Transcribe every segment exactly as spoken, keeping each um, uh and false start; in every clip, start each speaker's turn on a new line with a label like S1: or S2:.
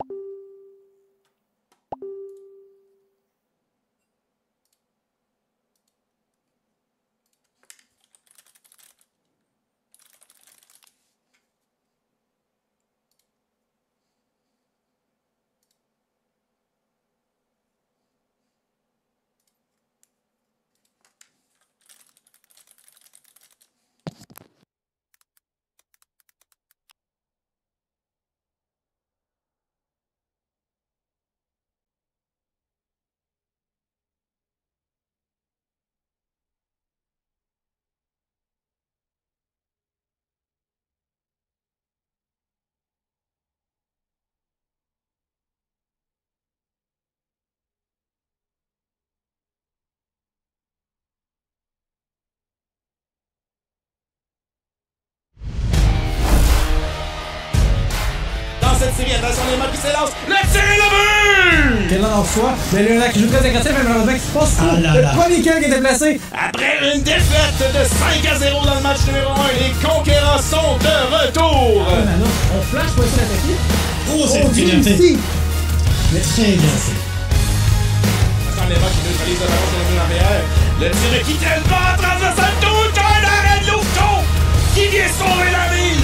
S1: Cette série, attention les mains qui s'élancent, le tir est levé!
S2: Quel en soi, mais le lac qui joue très agressif, mais malheureusement qui se passe trop.
S3: Ah là
S2: Le
S3: là.
S2: premier kill qui était placé.
S1: Après une défaite de cinq à zéro dans le match numéro un, les Conquérants sont de retour!
S2: Ah, ben non, on flash pour essayer d'attaquer.
S3: Oh, c'est
S2: Oh, Dieu,
S3: glacé.
S2: ici.
S3: Mais très glacé.
S1: Attention les mains qui neutralisent le ballon sur le mur arrière. Le tir qui traîne pas, transversal, tout un arrêt de Louveton qui vient sauver la mise!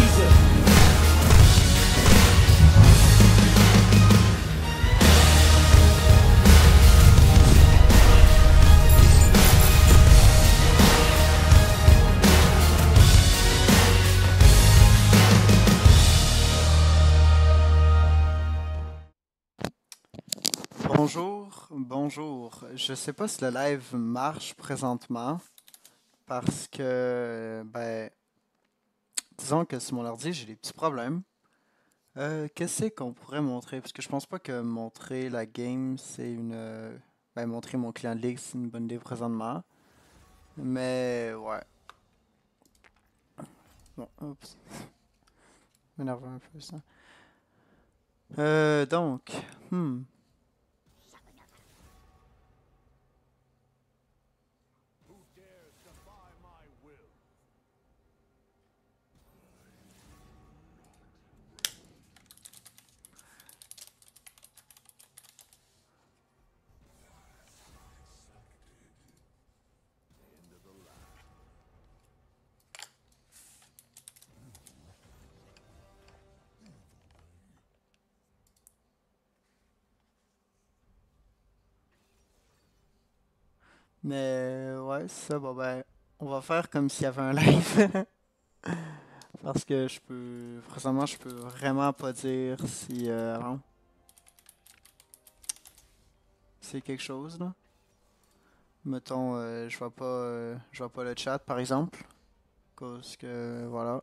S4: Bonjour, bonjour. Je sais pas si le live marche présentement parce que, ben, disons que sur mon ordi, j'ai des petits problèmes. Euh, qu'est-ce qu'on pourrait montrer? Parce que je pense pas que montrer la game, c'est une... euh, Ben, montrer mon client de ligue, c'est une bonne idée présentement. Mais, ouais. Bon, oups. M'énerve un peu, ça. Euh, donc, hmm... Mais ouais, c'est ça, bon ben, on va faire comme s'il y avait un live. Parce que je peux, présentement, je peux vraiment pas dire si, euh, non, c'est quelque chose, là. Mettons, euh, je vois pas, euh, je vois pas le chat, par exemple. Cause que, voilà.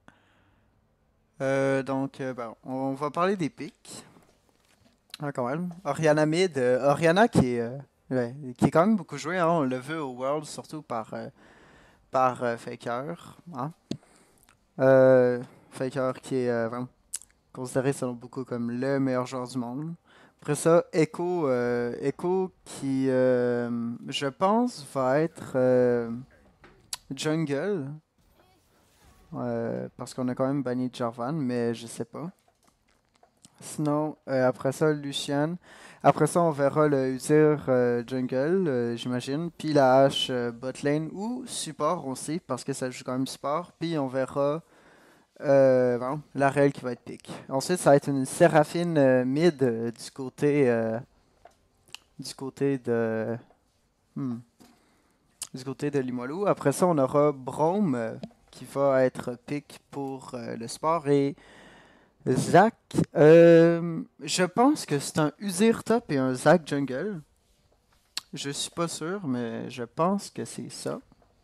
S4: Euh, donc, euh, ben, on va parler des pics. Ah, quand même. Oriana Mid, euh, Oriana qui est, euh, ouais, qui est quand même beaucoup joué, hein. On l'a vu au World, surtout par, euh, par euh, Faker, hein. Euh, Faker qui est euh, vraiment considéré selon beaucoup comme le meilleur joueur du monde. Après ça, Echo, euh, Echo qui, euh, je pense, va être euh, jungle. Euh, parce qu'on a quand même banni Jarvan, mais je sais pas. Sinon, euh, après ça, Lucian. Après ça, on verra le Udyr euh, jungle, euh, j'imagine. Puis la hache euh, bot lane ou support aussi, parce que ça joue quand même support. Puis on verra euh, bon, la Rel qui va être pick. Ensuite, ça va être une Séraphine euh, mid euh, du côté euh, du côté de hmm, du côté de Limoilou. Après ça, on aura Braum euh, qui va être pick pour euh, le sport et Zac. Euh, je pense que c'est un Udyr top et un Zac jungle. Je suis pas sûr, mais je pense que c'est ça.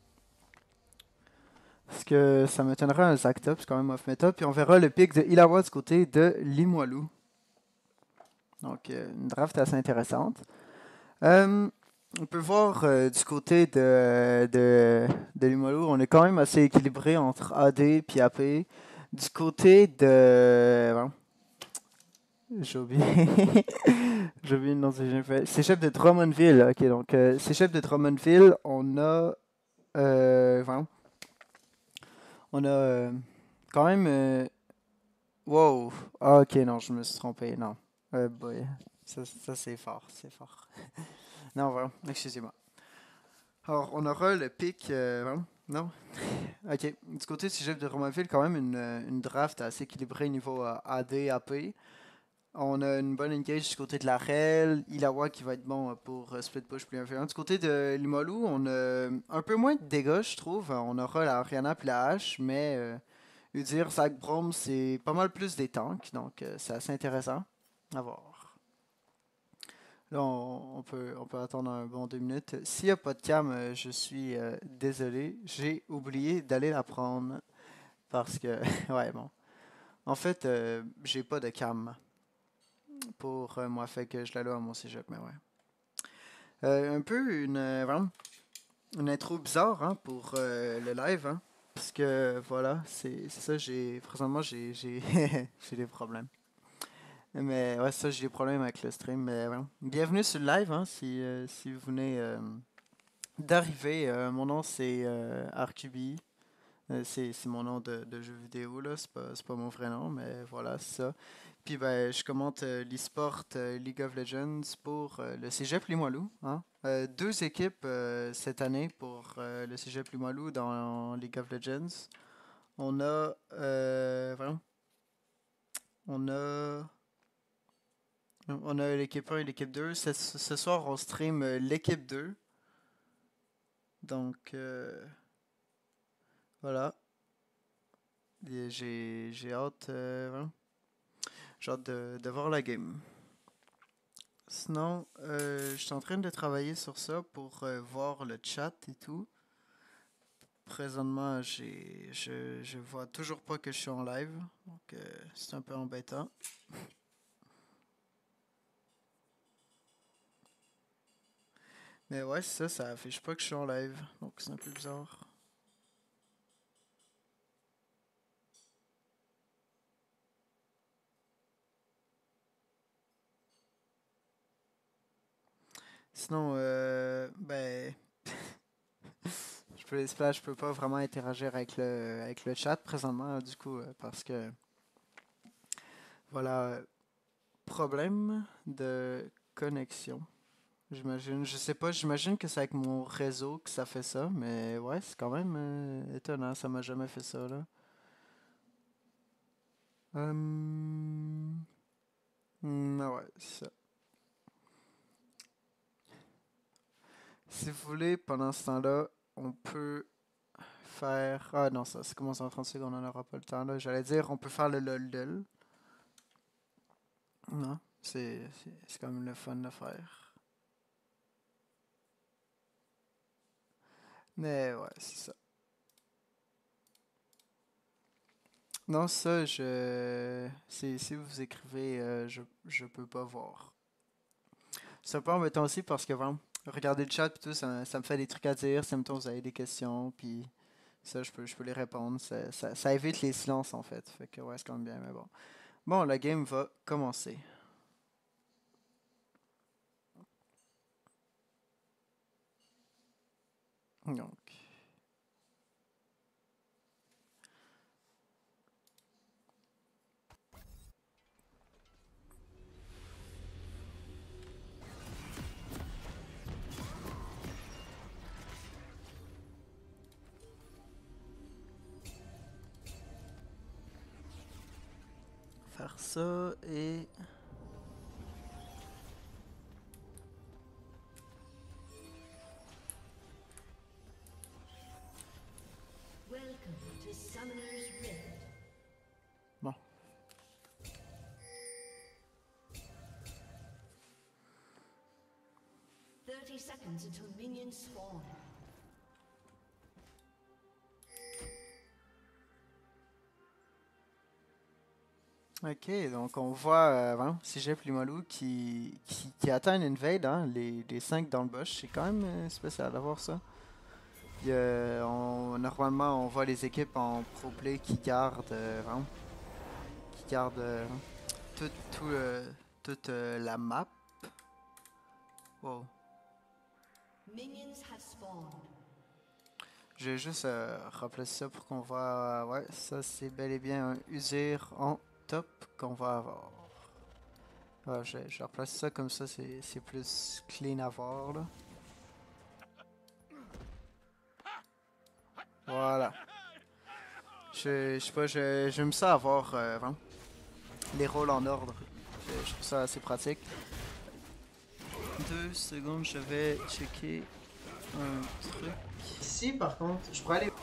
S4: Parce que ça m'étonnerait un Zac top, c'est quand même off meta. Puis on verra le pick de Illawa du côté de Limoilou. Donc, euh, une draft assez intéressante. Euh, on peut voir euh, du côté de, de, de Limoilou, on est quand même assez équilibré entre A D et A P. Du côté de... Bon, j'ai oublié. J'ai oublié le nom de j'ai fait. C'est chef de Drummondville. Ok, donc, euh, c'est chef de Drummondville. On a... Euh, bon, on a euh, quand même... euh, wow. Ah, ok, non, je me suis trompé. Non. Euh, boy. Ça, ça c'est fort, c'est fort. Non, voilà, excusez-moi. Alors, on aura le pic. Euh, vraiment? Non? Ok. Du côté du cégep de Romanville, quand même une, euh, une draft assez équilibrée niveau euh, A D, A P. On a une bonne engage du côté de la Rel, Ilawa qui va être bon euh, pour euh, split push plus influent. Du côté de Limolou, on a un peu moins de dégâts, je trouve. On aura la Oriana puis la Hache, mais euh, Udir, Zach Brom, c'est pas mal plus des tanks, donc euh, c'est assez intéressant à voir. Là, on, on peut, on peut attendre un bon deux minutes. S'il n'y a pas de cam, euh, je suis euh, désolé. J'ai oublié d'aller la prendre. Parce que, ouais, bon. En fait, euh, j'ai pas de cam pour euh, moi, fait que je la loue à mon cégep, mais ouais. Euh, un peu une, euh, vraiment, une intro bizarre hein, pour euh, le live, hein, parce que voilà, c'est c'est ça, j'ai présentement j'ai j'ai j'ai des problèmes. Mais ouais, ça, j'ai des problèmes avec le stream, mais ouais. Bienvenue sur le live, hein, si, euh, si vous venez euh, d'arriver. Euh, mon nom c'est euh, R Q B. Euh, c'est c'est mon nom de, de jeu vidéo, là. C'est pas, c'est pas mon vrai nom, mais voilà, c'est ça. Puis ben, je commente euh, l'e-sport euh, League of Legends pour euh, le Cégep Limoilou. Hein. Euh, deux équipes euh, cette année pour euh, le Cégep Limoilou dans League of Legends. On a. Euh, vraiment, on a. On a l'équipe un et l'équipe deux. Ce, ce soir, on stream euh, l'équipe deux. Donc, euh, voilà. Et J'ai j'ai hâte, euh, vraiment, j'ai hâte de, de voir la game. Sinon, euh, je suis en train de travailler sur ça pour euh, voir le chat et tout. Présentement, j'ai, je, je vois toujours pas que je suis en live. Donc, euh, c'est un peu embêtant. Mais ouais, c'est ça, ça affiche pas que je suis en live. Donc, c'est un peu bizarre. Sinon, euh, ben, je peux, là, je peux pas vraiment interagir avec le, avec le chat présentement, du coup, euh, parce que, voilà, problème de connexion. J'imagine, je sais pas, j'imagine que c'est avec mon réseau que ça fait ça, mais ouais, c'est quand même euh, étonnant, ça m'a jamais fait ça, là. Hum, hum, ah ouais, c'est ça. Si vous voulez, pendant ce temps-là, on peut faire... Ah non, ça, ça commence en trente secondes, on n'aura pas le temps, là. J'allais dire, on peut faire le lol lol. Non, c'est c'est c'est quand même le fun de faire. Mais ouais, c'est ça. Non, ça, je... c'est- Si vous écrivez, euh, je, je peux pas voir. C'est un peu embêtant aussi parce que vraiment, regarder le chat pis tout, ça, ça me fait des trucs à dire. Si mettons vous avez des questions, puis ça, je peux, je peux les répondre. Ça, ça, ça évite les silences en fait. Fait que ouais, c'est quand même bien, mais bon. Bon, la game va commencer. Donc, faire ça et.
S5: Welcome to Summoner's Rift.
S4: Bon.
S5: thirty seconds until minions spawn.
S4: Ok, donc on voit euh, vraiment Cégep Limoilou qui, qui, qui atteint une invade, hein, les, les cinq dans le bush. C'est quand même euh, spécial d'avoir ça. Puis, euh, on- normalement, on voit les équipes en pro play qui gardent, euh, vraiment, qui gardent euh, tout, tout, euh, toute euh, la map. Wow.
S5: Minions have spawned.
S4: Je vais juste euh, rappeler ça pour qu'on voit. Ouais, ça c'est bel et bien un Usir en top qu'on va avoir. Ouais, je, je vais replacer ça comme ça, c'est c'est plus clean à voir là. Voilà. Je, je sais pas, je- j'aime ça avoir euh, vraiment les rôles en ordre. Je, je trouve ça assez pratique. Deux secondes, je vais checker un truc. Ici, par contre, je pourrais aller.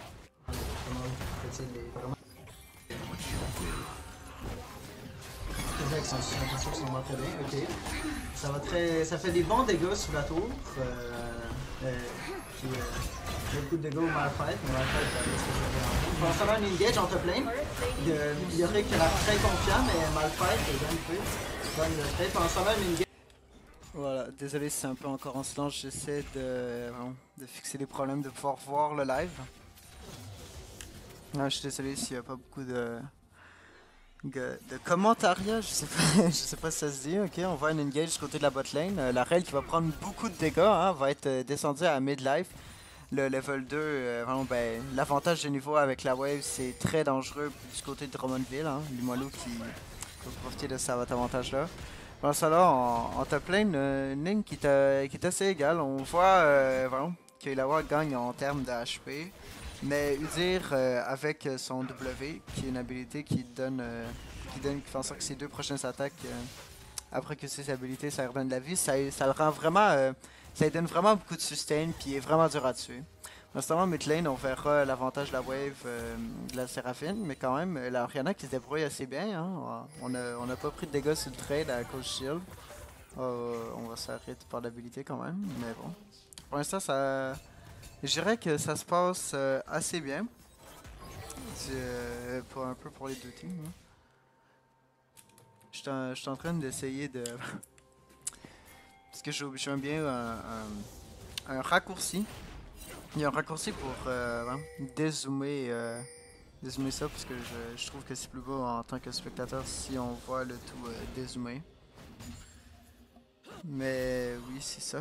S4: Les actions, j'ai l'impression qu'ils sont moins très bien. Ok. Ça va très. Ça fait des bons dégâts sur la tour. Euh, euh, puis, euh, j'ai beaucoup de dégâts au Malphite, mais Malphite, euh, qu'est-ce que je vais en faire? Pour faire un engage en top lane, il y, a- il y aurait qui a l'air très confiant, mais Malphite, il gagne peu. Il gagne le trade. Pendant ce temps-là, un engage. Voilà, désolé si c'est un peu encore en silence, j'essaie de, vraiment, de fixer les problèmes, de pouvoir voir le live. Ah, je suis désolé s'il n'y a pas beaucoup de, de, de commentariat, je sais pas, je sais pas si ça se dit. Ok, on voit un engage du côté de la bot lane. Euh, la Rel qui va prendre beaucoup de dégâts, hein, va être euh, descendue à mid-life. Le level deux, euh, vraiment, ben, l'avantage de niveau avec la wave, c'est très dangereux du côté de Drummondville. Hein, Limolo qui va profiter de cet avantage-là. Dans ça là, en, en top lane, euh, une ligne qui est, euh, qui est assez égale. On voit euh, vraiment que Illawa gagne en termes de H P. Mais Udyr, euh, avec son W, qui est une habilité qui donne, euh, qui donne, qui fait en sorte que ses deux prochaines attaques, euh, après que ses habilités, ça lui redonne de la vie, ça, ça le rend vraiment, euh, ça lui donne vraiment beaucoup de sustain, puis il est vraiment dur à tuer. Justement, mid lane, on verra l'avantage de la wave euh, de la Séraphine, mais quand même, la Orianna qui se débrouille assez bien. Hein. On n'a on a pas pris de dégâts sur le trade à cause shield. Euh, on va s'arrêter par l'habilité quand même, mais bon. Pour l'instant, ça, je dirais que ça se passe euh, assez bien. Euh, pour un peu pour les deux teams. Hein. Je suis en, je suis en train d'essayer de... Parce que j'aime bien un, un, un raccourci. Il y a un raccourci pour euh, hein, dézoomer, euh, dézoomer ça parce que je, je trouve que c'est plus beau en tant que spectateur si on voit le tout euh, dézoomé. Mais oui, c'est ça.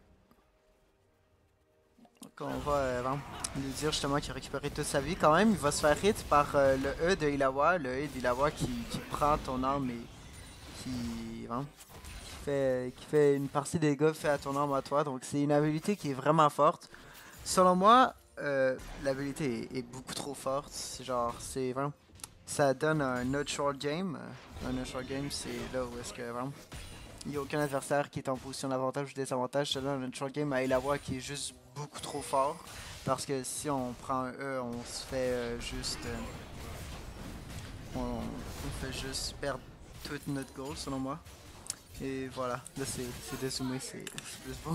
S4: Donc on va euh, hein, lui dire justement qu'il a récupéré toute sa vie. Quand même, il va se faire hit par euh, le E de Illawa, le E d'Illawa qui, qui prend ton arme et qui, hein, qui, fait, qui fait une partie des dégâts fait à ton arme à toi. Donc c'est une habilité qui est vraiment forte. Selon moi, euh, l'habilité est, est beaucoup trop forte. C'est genre, c'est vraiment. Ça donne un no short game. Un no short game, c'est là où est-ce que vraiment. Il n'y a aucun adversaire qui est en position d'avantage ou désavantage. Ça donne un no short game à Illawa qui est juste beaucoup trop fort. Parce que si on prend un E, on se fait euh, juste. Euh, on, on fait juste perdre toute notre goal, selon moi. Et voilà, là c'est dézoomé, c'est plus beau.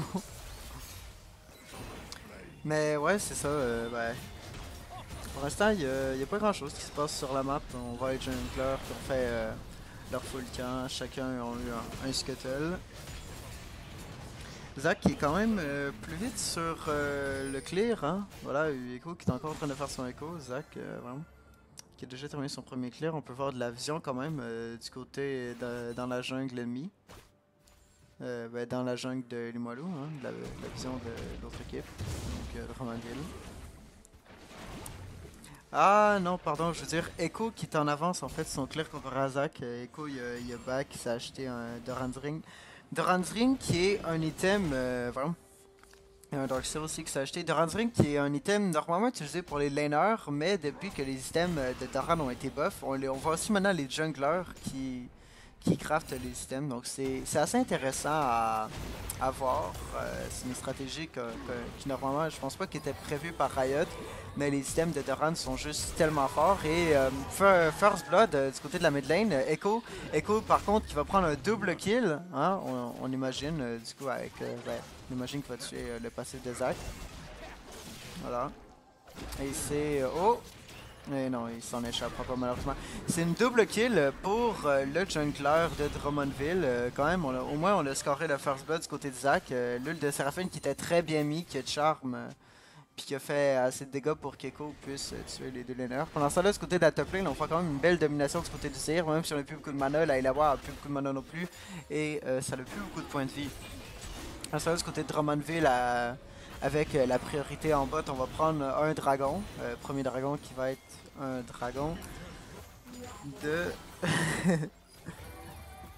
S4: Mais ouais, c'est ça. Euh, ben, pour l'instant, il n'y a, a pas grand chose qui se passe sur la map. On voit les junglers qui ont fait euh, leur full camp. Chacun a eu un, un scuttle. Zach qui est quand même euh, plus vite sur euh, le clear. Hein? Voilà, Echo qui est encore en train de faire son écho. Zach, euh, vraiment, qui a déjà terminé son premier clear. On peut voir de la vision quand même euh, du côté de, dans la jungle ennemie. Euh, ben, dans la jungle de Limolo, hein, la, la vision de l'autre équipe, donc euh, Drummondville. Ah non, pardon, je veux dire Echo qui est en avance en fait, son clear contre Razak. Euh, Echo il a, il a back, il s'est acheté un Doran's Ring. Doran's Ring qui est un item, euh, vraiment. Il y a un Dark Seal aussi qui s'est acheté. Doran's Ring qui est un item normalement utilisé pour les laners, mais depuis que les items de Doran ont été buff, on, les, on voit aussi maintenant les junglers qui. qui craftent les items, donc c'est assez intéressant à, à voir. Euh, c'est une stratégie que, que, qui normalement je pense pas qu'elle était prévue par Riot, mais les items de Doran sont juste tellement forts. Et euh, First Blood euh, du côté de la mid lane, euh, Echo, Echo par contre qui va prendre un double kill, hein, on, on imagine euh, du coup avec, euh, ouais, on imagine qu'il va tuer euh, le passif de Zach. Voilà. Et c'est euh, oh. Mais non, il s'en échappera pas malheureusement. C'est une double kill pour euh, le jungler de Drummondville. Euh, quand même, on a, au moins on a scoré le first blood du côté de Zach. Euh, L'ult de Séraphine qui était très bien mis, qui a de charme, euh, puis qui a fait assez de dégâts pour qu'Echo puisse euh, tuer les deux laners. Pendant ce temps-là, du côté de la top lane, on voit quand même une belle domination du côté du Zir. Même si on n'a plus beaucoup de mana, la Illawa a plus beaucoup de mana non plus. Et euh, ça n'a plus beaucoup de points de vie. Pendant ce temps-là, du côté de Drummondville, à... avec euh, la priorité en bot, on va prendre un dragon. Euh, premier dragon qui va être un dragon de...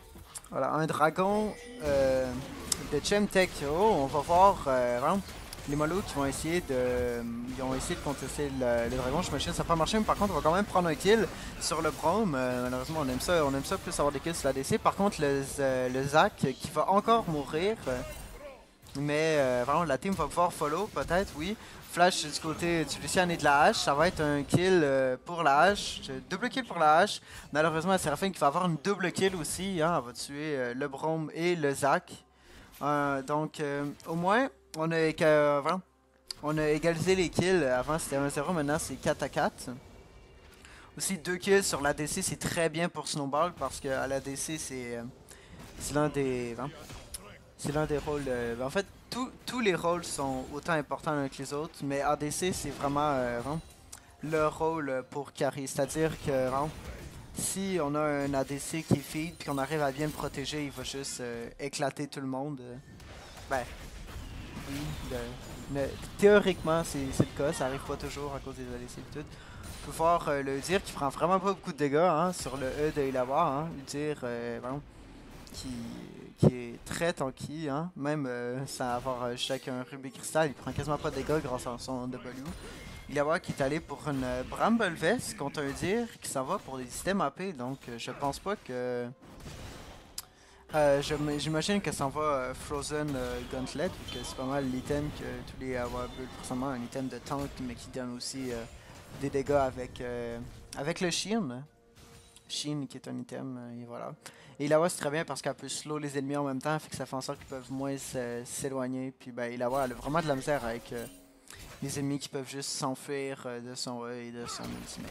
S4: Voilà, un dragon euh, de Chemtech. Oh, on va voir euh, vraiment les mollos qui vont essayer de ils vont essayer de contester le, le dragon. J'imagine que ça n'a pas marché, mais par contre on va quand même prendre un kill sur le Braum. Euh, malheureusement on aime ça, on aime ça plus avoir des kills sur la D C. Par contre le, euh, le Zac qui va encore mourir. Euh, mais euh, vraiment la team va pouvoir follow peut-être, oui. Flash du côté du Lucian et de la hache, ça va être un kill euh, pour la hache, double kill pour la hache. Malheureusement, Seraphine qui va avoir une double kill aussi, hein, elle va tuer euh, le Braum et le Zac. Euh, donc euh, au moins, on a, euh, vraiment, on a égalisé les kills, avant c'était un à zéro, maintenant c'est quatre à quatre. Aussi deux kills sur l'A D C, c'est très bien pour Snowball parce que à l'A D C c'est euh, l'un des... Hein, c'est l'un des rôles... Euh, en fait, tous les rôles sont autant importants l'un que les autres, mais A D C c'est vraiment euh, hein, le rôle pour carry. C'est-à-dire que hein, si on a un A D C qui feed et qu'on arrive à bien le protéger, il va juste euh, éclater tout le monde. Euh, ben, oui, le, le, théoriquement c'est le cas, ça arrive pas toujours à cause des A D C et tout. On peut voir euh, le Udyr qui prend vraiment pas beaucoup de dégâts hein, sur le E de Illawa. Hein, Udyr, euh, vraiment, qui... qui est très tanky, hein? Même euh, sans avoir euh, chacun Ruby Crystal, il prend quasiment pas de dégâts grâce à son W. Il y a voir qui est allé pour une euh, Bramble Vest contre un Udyr qui s'en va pour des systèmes A P, donc euh, je pense pas que... Euh, J'imagine que ça en va euh, Frozen euh, Gauntlet, vu que c'est pas mal l'item que tous les avoir build forcément, un item de tank, mais qui donne aussi euh, des dégâts avec, euh, avec le Sheen. Sheen qui est un item, euh, et voilà. Et Illawa c'est très bien parce qu'elle peut slow les ennemis en même temps, fait que ça fait en sorte qu'ils peuvent moins s'éloigner. Puis ben Illawa elle a vraiment de la misère avec euh, les ennemis qui peuvent juste s'enfuir euh, de son E et de son ultimate.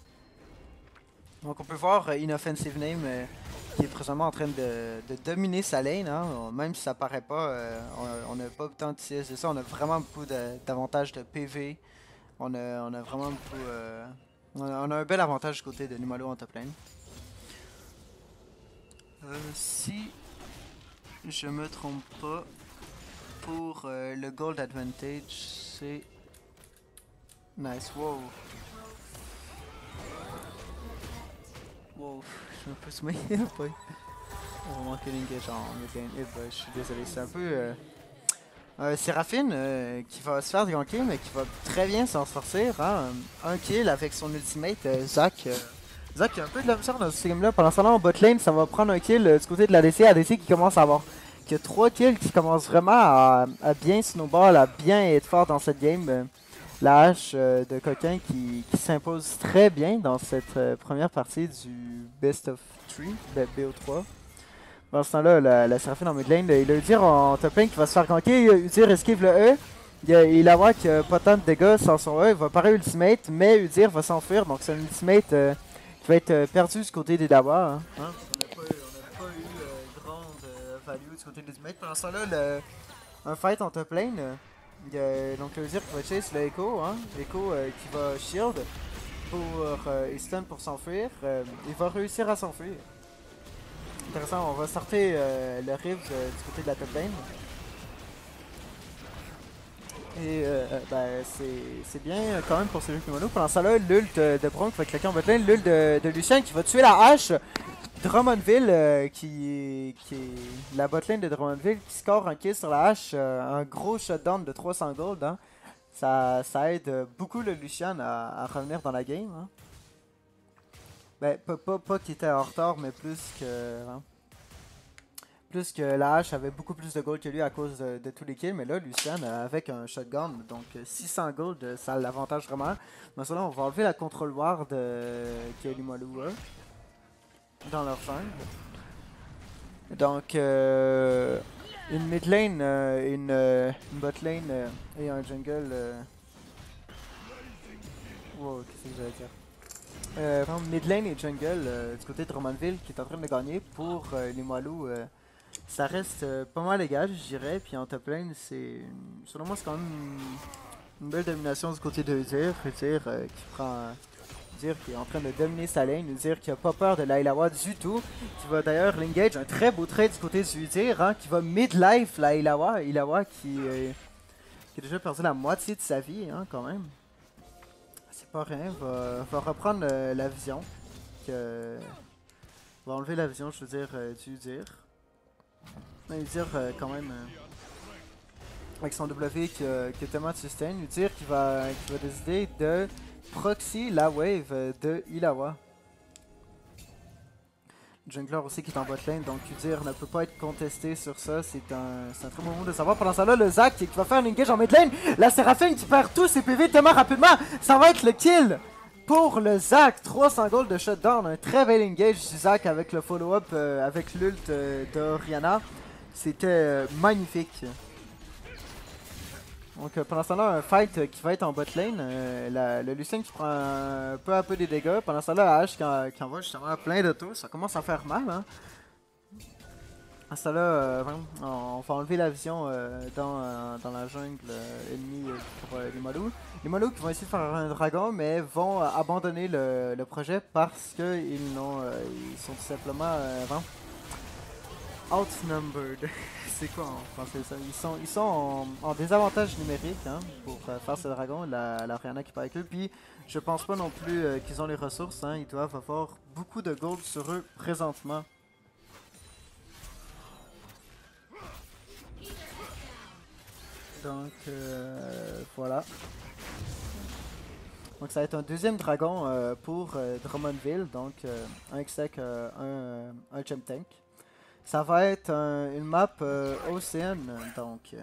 S4: Donc on peut voir euh, Inoffensive Name euh, qui est présentement en train de, de dominer sa lane, hein. Même si ça paraît pas, euh, on n'a pas tant de C S de ça, on a vraiment beaucoup d'avantages de, de P V. On a, on a vraiment beaucoup... Euh, on, a, on a un bel avantage du côté de Numalo en top lane. Euh, si je me trompe pas, pour euh, le gold advantage, c'est... Nice, wow. Wow, je me peux soumettre. On va manquer l'engage en mid-lane. Eh ben, je suis désolé, c'est un peu... Euh, euh, Seraphine euh, qui va se faire ganker, mais qui va très bien s'en sortir. Hein. Un kill avec son ultimate, euh, Zac. Euh, Zac qui a un peu de la misère dans ce game là. Pendant ce temps là en bot lane, ça va prendre un kill euh, du côté de l'A D C. A D C qui commence à avoir qui a trois kills, qui commence vraiment à, à bien snowball, à bien être fort dans cette game. Euh, la hache euh, de coquin qui, qui s'impose très bien dans cette euh, première partie du Best of three, de B O trois. Dans ce temps-là, la, la Seraphine en mid lane, il a Udyr en top lane qui va se faire ganker. Udyr esquive le E. Il, a, il a voir qu'il a pas tant de dégâts sans son E. Il va parer ultimate, mais Udyr va s'enfuir. Donc c'est un ultimate euh, qui va être euh, perdu du côté des Dawa. Hein. Hein? On n'a pas, pas eu euh, grande euh, value du côté de l'ultimate. Pendant ce temps-là, un fight en top lane. Euh, il y a donc le Udyr qui va chase le Echo. Hein? Echo euh, qui va shield pour euh, stun pour s'enfuir. Euh, il va réussir à s'enfuir. Intéressant, on va starter euh, le Riv euh, du côté de la top lane. Et euh, ben, c'est bien euh, quand même pour celui qui mono. Pendant ça là, l'ult de, de Braum qui va claquer en botlane, l'ult de, de Lucian qui va tuer la hache. Drummondville euh, qui, qui est la botlane de Drummondville qui score un kill sur la hache. Euh, un gros shutdown de trois cents gold. Hein. Ça, ça aide beaucoup le Lucian à, à revenir dans la game. Hein. Ben, pas, pas, pas qu'il était en retard, mais plus que... Hein, plus que la hache avait beaucoup plus de gold que lui à cause de, de tous les kills. Mais là, Lucian, avec un shotgun, donc six cents gold, ça l'avantage vraiment. Mais cela, on va enlever la control ward euh, que Limalou a dans leur jungle. Donc, euh, une mid lane, euh, une, euh, une bot lane euh, et un jungle... Euh... Wow, qu'est-ce que j'allais dire? Euh, mid lane et jungle euh, du côté de Drummondville qui est en train de gagner pour euh, les Moilous. Euh, ça reste euh, pas mal égal, je dirais. Puis en top lane, c'est. Selon moi, c'est quand même une, une belle domination du côté de Udyr. Udyr euh, qui prend. Udyr qui est en train de dominer sa lane. Udyr qui a pas peur de la Illawa du tout. Qui va d'ailleurs l'engage. Un très beau trade du côté de Udyr. Hein, qui va mid-life la Illawa. Illawa qui, euh, qui a déjà perdu la moitié de sa vie, hein, quand même. C'est pas rien, va, va reprendre euh, la vision. Que, va enlever la vision, je veux dire, euh, du Udyr. Je vais dire euh, quand même, euh, avec son W qui, a- qui a tellement de sustain, lui dire qu'il va, qu'il va décider de proxy la wave euh, de Illawa. Jungler aussi qui est en bot lane, donc Udyr ne peut pas être contesté sur ça, c'est un, c'est un très bon moment de savoir. Pendant ça là, le Zac qui va faire une engage en mid lane, la Séraphine qui perd tous ses P V tellement rapidement, ça va être le kill pour le Zac. trois cents gold de shutdown, un très bel engage du Zac avec le follow-up euh, avec l'ult euh, d'Orianna, c'était euh, magnifique. Donc euh, pendant ce temps-là, un fight euh, qui va être en bot lane, euh, la- le Lucien qui prend un peu à peu des dégâts. Pendant ce temps-là, la hache qui, en- qui envoie justement plein de tours, ça commence à faire mal. Hein. À ce temps-là, euh, vraiment, on va enlever la vision euh, dans, euh, dans la jungle euh, ennemie euh, pour euh, les Malous. Les Malous qui vont essayer de faire un dragon, mais vont euh, abandonner le, le projet parce qu'ils n'ont, euh, ils sont tout simplement euh, vraiment outnumbered. C'est quoi en français ça? Ils sont, ils sont en, en désavantage numérique hein, pour euh, faire ce dragon, la, la Orianna qui part avec eux. Puis je pense pas non plus euh, qu'ils ont les ressources, hein. Ils doivent avoir beaucoup de gold sur eux présentement. Donc euh, voilà. Donc ça va être un deuxième dragon euh, pour euh, Drummondville, donc euh, un exec, euh, un, euh, un gem tank. Ça va être un- une map euh, Ocean, donc euh,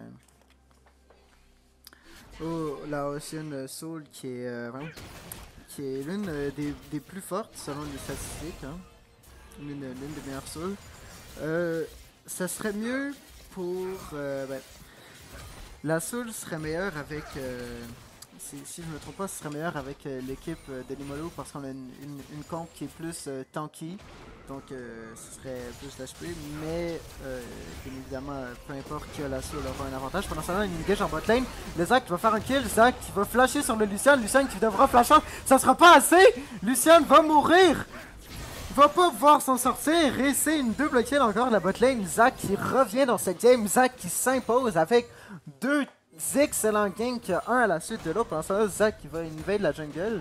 S4: oh, la Ocean Soul qui est, euh, vraiment- qui est l'une euh, des, des plus fortes selon les statistiques, hein. L'une l'une des meilleures Souls. Euh, ça serait mieux pour... euh, ben, la Soul serait meilleure avec... euh, si, si je me trompe pas, ce serait meilleur avec euh, l'équipe euh, de Limolo parce qu'on a une, une, une comp qui est plus euh, tanky. Donc euh, ce serait plus l'H P, mais euh, bien évidemment, euh, peu importe qui a la Soul aura un avantage. Pendant ce temps-là, il engage en bot lane. Le Zac qui va faire un kill, Zac qui va flasher sur le Lucian, Lucian qui devra flasher. Ça sera pas assez! Lucian va mourir! Il va pas pouvoir s'en sortir et c'est une double kill encore de la bot lane. Zac qui revient dans cette game, Zac qui s'impose avec deux excellents ganks, un à la suite de l'autre. Pendant ce temps-là, Zac qui va invade la jungle.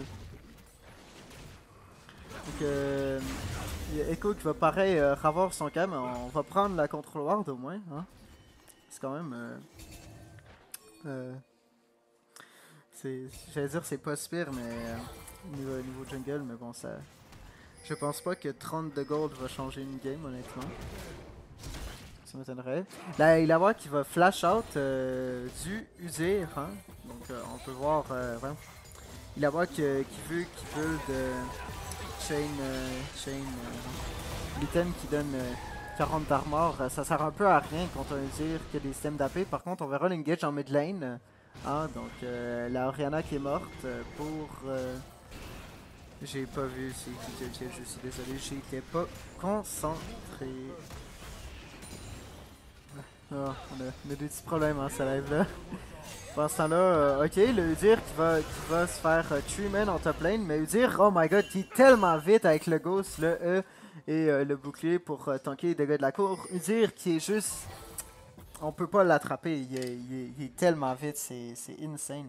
S4: Donc euh, il y a Echo qui va pareil euh, ravoir son cam. On va prendre la control ward au moins. Hein. C'est quand même... Euh, euh, c'est, j'allais dire c'est pas si pire, mais euh, niveau, niveau jungle, mais bon ça... Je pense pas que trente de gold va changer une game honnêtement. Ça m'étonnerait. Là, il va voir qui va flash out euh, du Udyr. Hein? Donc euh, on peut voir euh, vraiment. Il va voir qui, qui veut qui veut de chain euh, chain euh, l'item qui donne euh, quarante d'armor. Ça sert un peu à rien contre un Udyr qui a des systèmes d'A P. Par contre, on verra l'engage en mid lane. Hein? Donc euh, la Orianna qui est morte euh, pour. Euh, J'ai pas vu c'est qui qui a le kill, je suis désolé, j'étais pas concentré. Oh, on, a, on a des petits problèmes en ce live là. Pendant ce temps-là, euh, ok, le Udyr qui va, qui va se faire euh, three man en top lane, mais Udyr, oh my god, il est tellement vite avec le Ghost, le E et euh, le bouclier pour euh, tanker les dégâts de la cour. Udyr qui est juste... On peut pas l'attraper, il, est- il est- il est tellement vite, c'est c'est insane.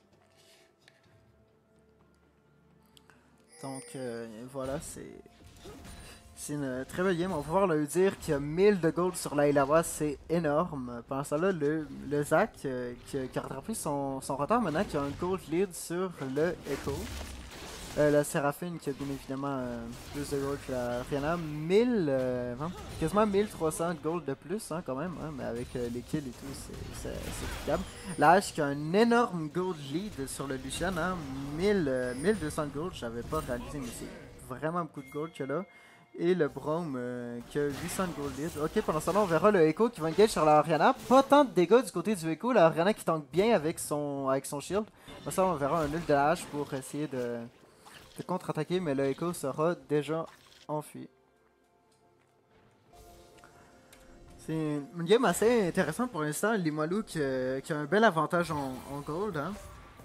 S4: Donc euh, voilà, c'est c'est une très belle game. On va voir le Udyr qui a mille de gold sur la Illawa, c'est énorme. Pendant ça là, le, le Zac euh, qui, a- qui a rattrapé son, son retard maintenant, qui a un gold lead sur le Echo. Euh, la Séraphine qui a bien évidemment euh, plus de gold que la Orianna, mille, euh, hein, quasiment mille trois cents de gold de plus hein, quand même, hein, mais avec euh, les kills et tout, c'est explicable. La Hache qui a un énorme gold lead sur le Lucian, hein, mille, euh, mille deux cents de gold, j'avais pas réalisé, mais c'est vraiment beaucoup de gold qu'il y a là. Et le Braum euh, qui a huit cents de gold lead. Ok, pendant ce temps-là, on verra le Echo qui va engage sur la Orianna. Pas tant de dégâts du côté du Echo, la Orianna qui tank bien avec son, avec son shield. Pendant ça, on verra un ult de la Hache pour essayer de... de contre-attaquer, mais le Echo sera déjà enfui. C'est une game assez intéressante pour l'instant. Limolo qui, euh, qui a un bel avantage en, en gold. Hein.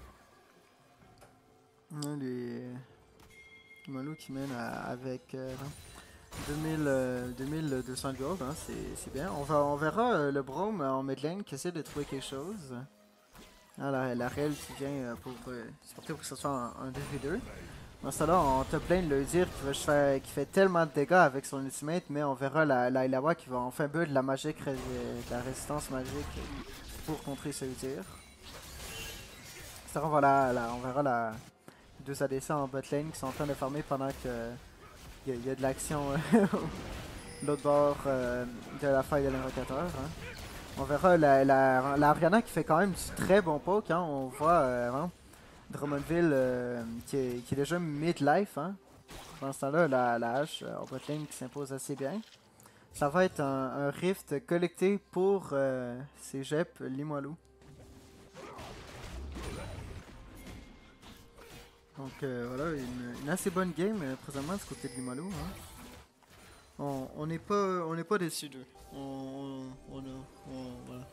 S4: Les Limolo qui mène à- avec euh, deux mille, euh, deux mille deux cents gold. Hein. C'est bien. On, va, on verra euh, le Braum en mid lane qui essaie de trouver quelque chose. Ah, la, la Rel qui vient euh, pour euh, supporter pour que ce soit un, un deux v deux. Dans ce là on top lane le Udyr qui, va faire, qui fait tellement de dégâts avec son ultimate, mais on verra la, la Illawa qui va enfin build la magique, de la résistance magique pour contrer ce Udyr. Ça, on, va la, la, on verra la deux A D C en bot lane qui sont en train de farmer pendant que il y, y a de l'action l'autre bord euh, de la faille de l'invocateur. Hein. On verra la, la, la Orianna qui fait quand même du très bon poke. Hein. On voit euh, hein, Drummondville euh, qui, est, qui est déjà mid-life. Hein. Pendant ce temps-là, la, la hache euh, en bot lane qui s'impose assez bien. Ça va être un, un rift collecté pour euh, Cégep Limoilou. Donc euh, voilà, une, une assez bonne game euh, présentement du côté de Limoilou. Hein. On n'est pas, on n'est pas déçus d'eux. On, on, on, a, on, voilà.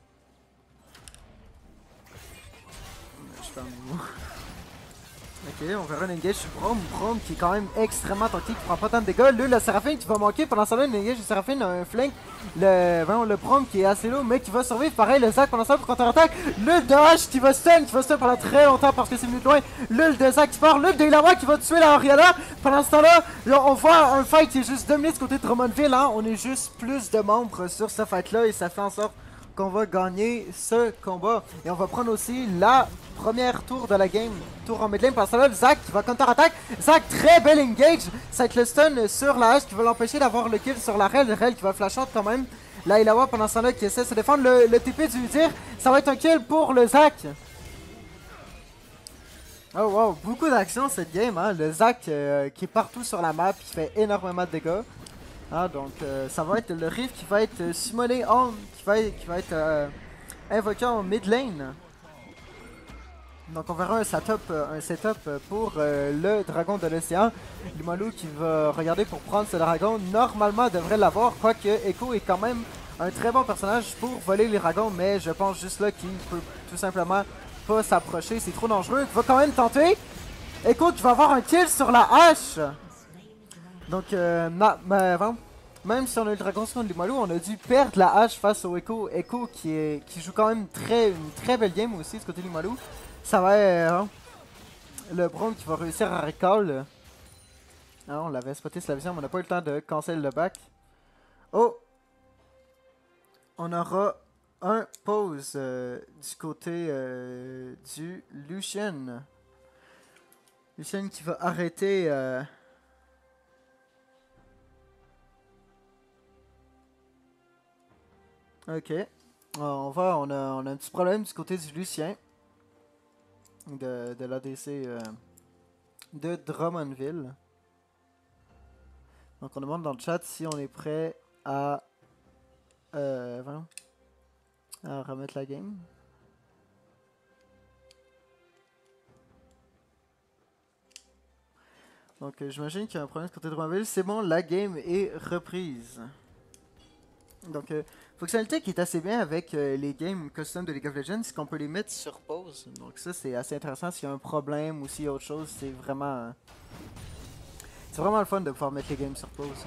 S4: Je perds mes mots. Ok, on verra un engage sur Braum. Braum qui est quand même extrêmement tanky, qui prend pas tant de dégâts. Là, le Seraphine qui va manquer pendant ça là, un engage du Seraphine, un flank. Le, vraiment, le Braum qui est assez lourd, mais qui va survivre. Pareil, le Zac pendant ça pour contre-attaque. Le Dash qui va stun, qui va stun pendant très longtemps parce que c'est venu de loin. Le, le Zac qui part. Le Deilawa qui va tuer la Orianna. Pendant ce temps-là, là, on voit un fight qui est juste dominé du côté de Drummondville. Hein. On est juste plus de membres sur ce fight-là et ça fait en sorte qu'on va gagner ce combat. Et on va prendre aussi la première tour de la game. Tour en mid lane. Par ça, le Zac qui va counter-attaque. Zac, très bel engage. Ça va être le stun sur la hache qui va l'empêcher d'avoir le kill sur la Rel. Rel qui va flash out quand même. La Illawa pendant ce temps-là qui essaie de se défendre. Le, le T P du Udyr. Ça va être un kill pour le Zac. Oh wow, beaucoup d'action cette game. Hein. Le Zac euh, qui est partout sur la map. Qui fait énormément de dégâts. Ah, donc euh, ça va être le rift qui va être euh, summoné en, qui va, qui va être euh, invoqué en mid lane. Donc on verra un setup, euh, un setup pour euh, le dragon de l'océan. Limoilou qui va regarder pour prendre ce dragon. Normalement devrait l'avoir, quoique Echo est quand même un très bon personnage pour voler les dragons. Mais je pense juste là qu'il peut tout simplement pas s'approcher, c'est trop dangereux. Il va quand même tenter. Echo qui va avoir un kill sur la hache. Donc, euh, na, ma, bon, même si on a eu le dragon sur Limoilou, on a dû perdre la hache face au Echo. Echo qui, est, qui joue quand même très, une très belle game aussi du côté de Limoilou. Ça va être euh, le Braum qui va réussir à recall. Ah, on l'avait spoté sur la vision, mais on n'a pas eu le temps de cancel le back. Oh! On aura un pause euh, du côté euh, du Lucian. Lucian qui va arrêter... Euh, Ok, on va, on a, on a un petit problème du côté du Lucien de, de l'A D C euh, de Drummondville. Donc on demande dans le chat si on est prêt à, euh, voilà, à remettre la game. Donc euh, j'imagine qu'il y a un problème du côté de Drummondville. C'est bon, la game est reprise. Donc, euh, fonctionnalité qui est assez bien avec euh, les games custom de League of Legends, c'est qu'on peut les mettre sur pause. Donc ça, c'est assez intéressant. S'il y a un problème ou s'il y a autre chose, c'est vraiment... Euh, c'est vraiment le fun de pouvoir mettre les games sur pause.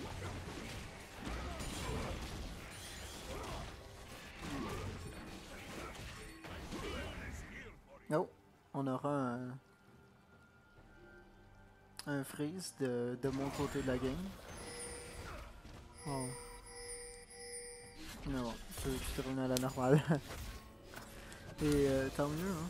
S4: Oh, on aura un... un freeze de, de mon côté de la game. Oh. Mais bon, je suis revenu à la normale. Et euh, tant mieux, hein.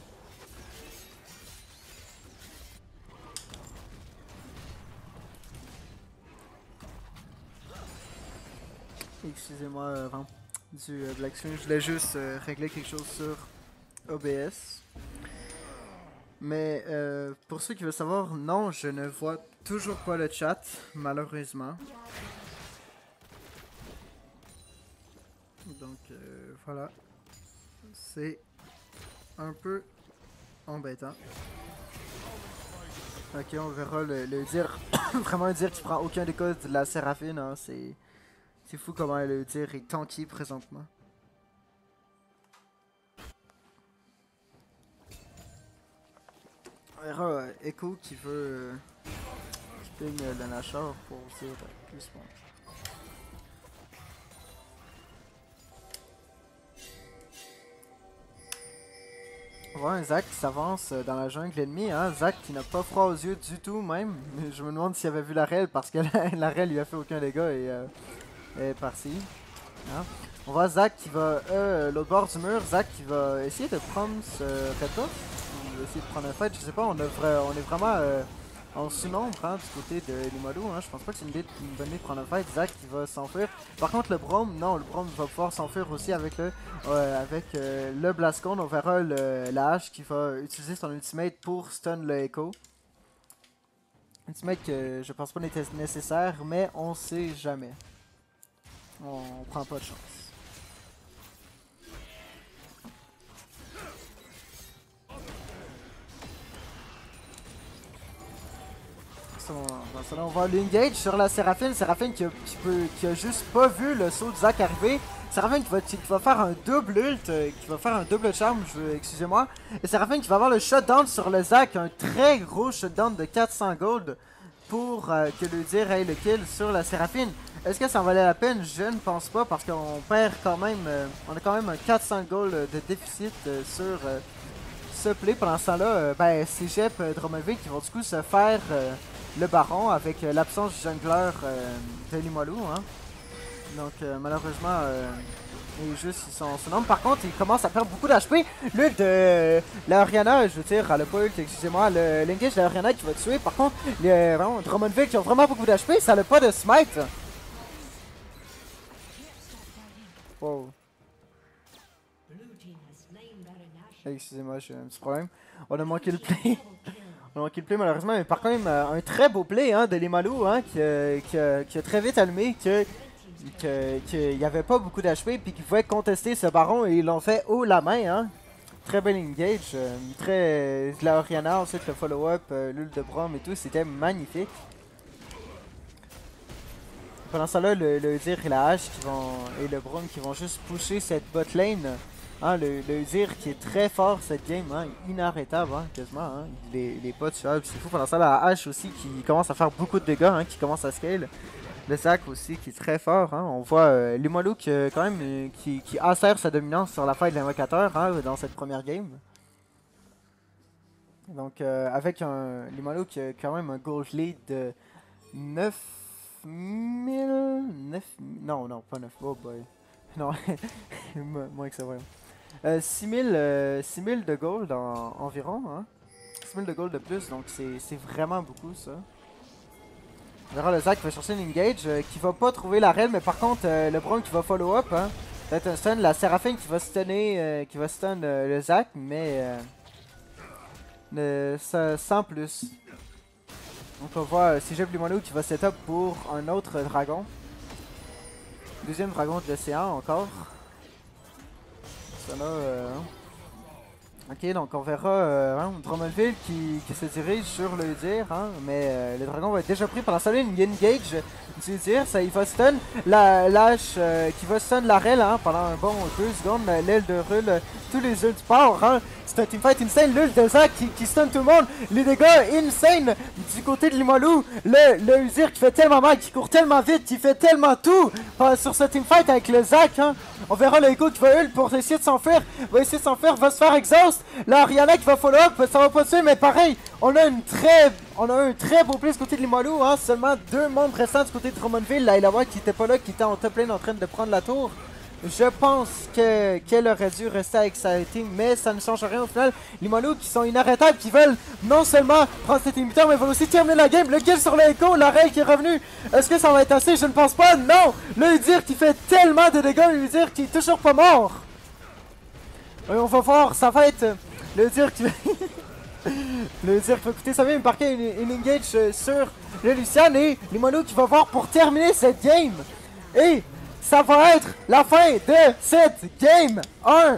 S4: Excusez-moi euh, avant du euh, black screen, je voulais juste euh, régler quelque chose sur O B S. Mais euh, pour ceux qui veulent savoir, non, je ne vois toujours pas le chat, malheureusement. Donc euh, voilà, c'est un peu embêtant. Ok, on verra le, le dire, vraiment un dire qui prend aucun des codes de la Séraphine, hein. c'est c'est fou comment le dire est tanky présentement. On verra euh, Echo qui veut euh, qui ping euh, le Nashor pour dire euh, plus bon. On voit un Zac qui s'avance euh, dans la jungle ennemie, hein. Zac qui n'a pas froid aux yeux du tout même. Mais je me demande s'il avait vu la rail parce que la, la rail lui a fait aucun dégât et euh, elle est partie. Hein. On voit Zac qui va, euh, l'autre bord du mur, Zac qui va essayer de prendre ce red buff ou essayer de prendre un fight, je sais pas, on, a vra on est vraiment euh, en sous-nombre hein, du côté de Limalu, hein. Je pense pas que c'est une, une bonne idée de prendre un fight. Zac qui va s'enfuir. Par contre le Braum, non, le Braum va pouvoir s'enfuir aussi avec le euh, avec euh, le Blastcone. On verra le, la hache qui va utiliser son ultimate pour stun le Echo. Ultimate que je pense pas n'était nécessaire, mais on sait jamais. On, on prend pas de chance. Dans ce là, on voit l'engage sur la Séraphine. Séraphine qui a, qui, peut, qui a juste pas vu le saut de Zac arriver. Séraphine qui va, qui va faire un double ult, euh, qui va faire un double charme, excusez-moi. Et Séraphine qui va avoir le shutdown sur le Zac, un très gros shutdown de quatre cents gold pour euh, que le dire ait le kill sur la Séraphine. Est-ce que ça en valait la peine? Je ne pense pas parce qu'on perd quand même, euh, on a quand même un quatre cents gold de déficit euh, sur euh, ce play. Pendant ce temps-là, euh, ben, c'est Jep euh, Drummondville qui vont du coup se faire euh, le baron avec euh, l'absence du jungler euh, de Limalu. Hein. Donc euh, malheureusement, euh, et juste ils sont son nombre. Par contre, il commence à perdre beaucoup d'H P. L'ult de euh, la Orianna, je veux dire, elle a pas ult, excusez-moi, le linkage de la Orianna qui va tuer. Par contre, les vraiment, Drummondville qui ont vraiment beaucoup d'H P, ça n'a pas de smite. Wow. Excusez-moi, j'ai un petit problème. On a manqué le play. On a manqué le play malheureusement, mais par contre, euh, un très beau play hein, de Limalu hein, qui, euh, qui, euh, qui a très vite allumé que qu'il n'y avait pas beaucoup d'H P puis qu'il pouvait contester ce baron et ils l'ont fait haut la main. Hein. Très bel engage. Euh, très, euh, la Orianna, ensuite le follow-up, euh, l'ult de Braum et tout, c'était magnifique. Pendant ce temps-là, le, le Udyr et la hache qui vont, et le Braum qui vont juste pusher cette bot lane. Hein, le, le Udyr qui est très fort cette game, hein, inarrêtable hein, quasiment. Hein. Les, les potes tuables, c'est fou. Pendant ça, la hache aussi qui commence à faire beaucoup de dégâts, hein, qui commence à scale. Le Zac aussi qui est très fort. Hein. On voit euh, Limalu qui, euh, quand même, euh, qui, qui assère sa dominance sur la faille de l'invocateur hein, dans cette première game. Donc euh, avec un Limalu qui a quand même un gold lead de neuf mille... neuf... Non, non, pas neuf. Oh boy. Non, moins que ça, ouais. Euh, six mille, euh, six mille de gold en, environ, hein. six mille de gold de plus, donc c'est vraiment beaucoup ça. On verra le Zac qui va chercher une engage, euh, qui va pas trouver la rail, mais par contre euh, le Braum qui va follow up, hein. Peut-être un stun, la Séraphine qui va stunner, euh, qui va stun euh, le Zac, mais euh, le, ça, sans plus. Donc on voit euh, C J Limalu qui va setup pour un autre dragon. Deuxième dragon de l'océan encore. Ça là, euh... ok, donc on verra euh, hein, Drummondville qui, qui se dirige sur le Udyr, hein, mais euh, le dragon va être déjà pris par la salle. Une engage du Udyr, ça il va stun la lâche euh, qui va stun la rail hein, pendant un bon deux secondes. L'aile de Rul, euh, tous les ults part. Hein, c'est un teamfight insane. L'ult de Zac qui, qui stun tout le monde. Les dégâts insane du côté de Limalu. Le, le Udyr qui fait tellement mal, qui court tellement vite, qui fait tellement tout euh, sur ce teamfight avec le Zac. Hein. On verra le Echo qui va ult pour essayer de s'enfuir. Va essayer de s'enfuir, va se faire exhaust. La Orianna qui va follow up, ça va pas tuer, mais pareil, on a une très, on a un très beau play du côté de Limalu. Hein. Seulement deux membres restants du côté de Drummondville. La Illawarra qui était pas là, qui était en top lane en train de prendre la tour. Je pense que qu'elle aurait dû rester avec sa team, mais ça ne change rien au final. Limalu qui sont inarrêtables, qui veulent non seulement prendre cet inhibiteur, mais veulent aussi terminer la game. Le kill sur le Echo, la rail qui est revenue. Est-ce que ça va être assez? Je ne pense pas. Non! Le Udyr qui fait tellement de dégâts, le Udyr qui est toujours pas mort. Et on va voir, ça va être le Udyr qui le Udyr qui va coûter sa vie, me marquer une, une engage sur le Lucian et Limalu qui va voir pour terminer cette game. Et ça va être la fin de cette game un.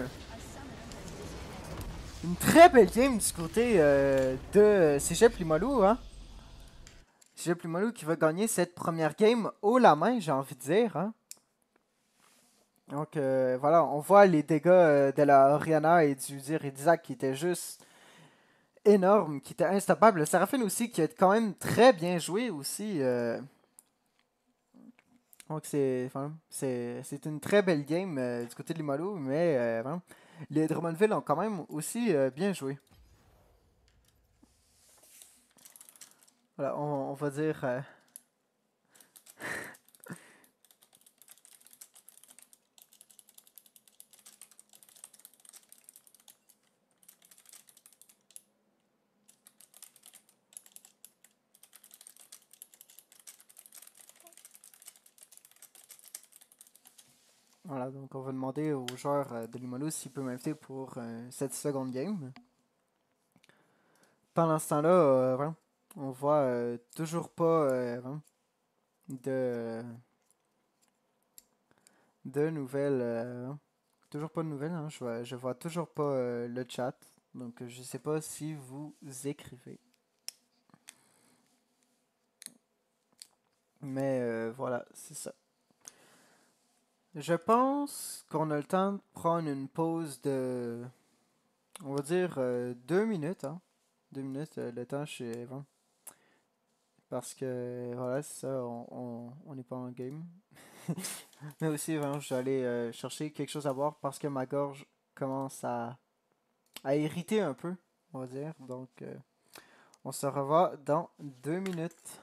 S4: Une très belle game du côté euh, de C J Limalu. Hein. C J Limalu qui va gagner cette première game haut la main, j'ai envie de dire. Hein. Donc euh, voilà, on voit les dégâts euh, de la Orianna et du Udyr et d'Isaac qui étaient juste énormes, qui étaient instappables. Le Séraphine aussi qui a quand même très bien joué aussi. Euh... Donc c'est enfin, c'est une très belle game euh, du côté de Limalu, mais euh, vraiment, les Drummondville ont quand même aussi euh, bien joué. Voilà, on, on va dire... Euh... Voilà, donc on va demander au joueur euh, de Limoilou s'il peut m'inviter pour euh, cette seconde game. Pendant ce temps-là, euh, vraiment, on voit euh, toujours pas euh, vraiment, de, de nouvelles. Euh, toujours pas de nouvelles, hein, je, vois, je vois toujours pas euh, le chat. Donc je sais pas si vous écrivez. Mais euh, voilà, c'est ça. Je pense qu'on a le temps de prendre une pause de, on va dire, euh, deux minutes. Hein. Deux minutes, euh, le temps chez Evan. Parce que, voilà, c'est ça, on n'est pas en game. Mais aussi, vraiment, je vais aller euh, chercher quelque chose à boire parce que ma gorge commence à, à irriter un peu, on va dire. Donc, euh, on se revoit dans deux minutes.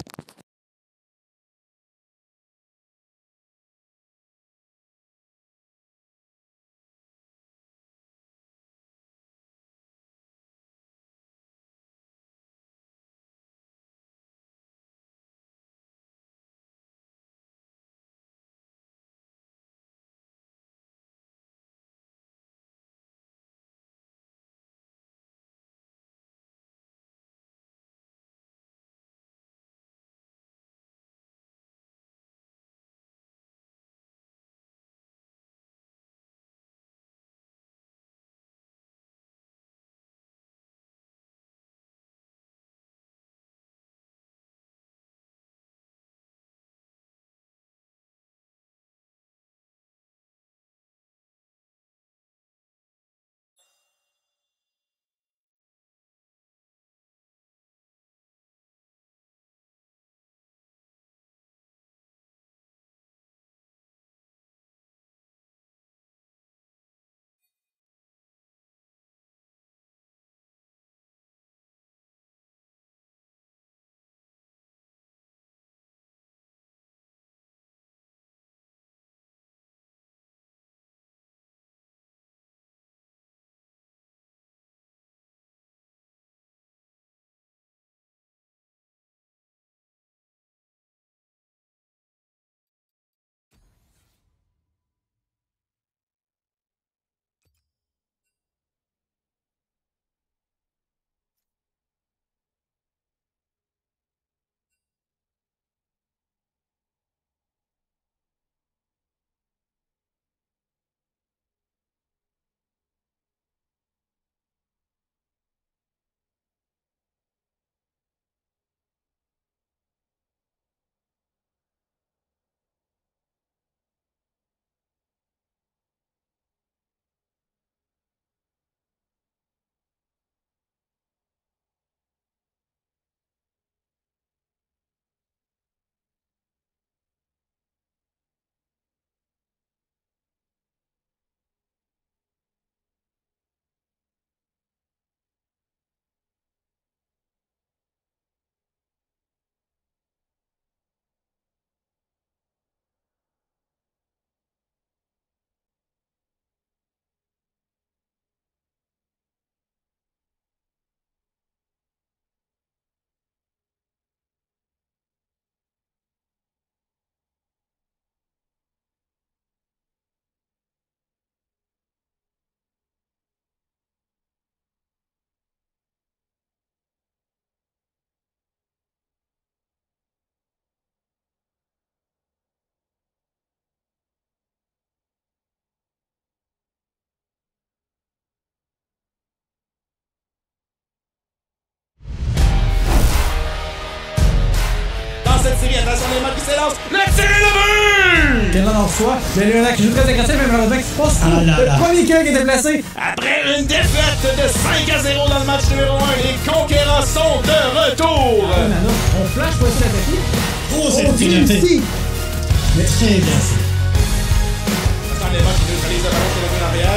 S1: Cette série, attention les mains qui s'élancent, le tir est le but!
S2: Quel en soit, mais Léonard qui joue très agressif, mais malheureusement qui se passe
S3: Ah là
S2: le
S3: là.
S2: premier kill qui est déplacé.
S1: Après une défaite de cinq à zéro dans le match numéro un, les Conquérants sont de retour!
S2: Ah, Nana, on flash pour essayer d'attaquer.
S3: Oh, c'est
S2: On
S3: bien fait.
S2: réussit.
S3: Mais très bien fait.
S1: Attention les mains qui neutralisent le ballon sur le but en arrière.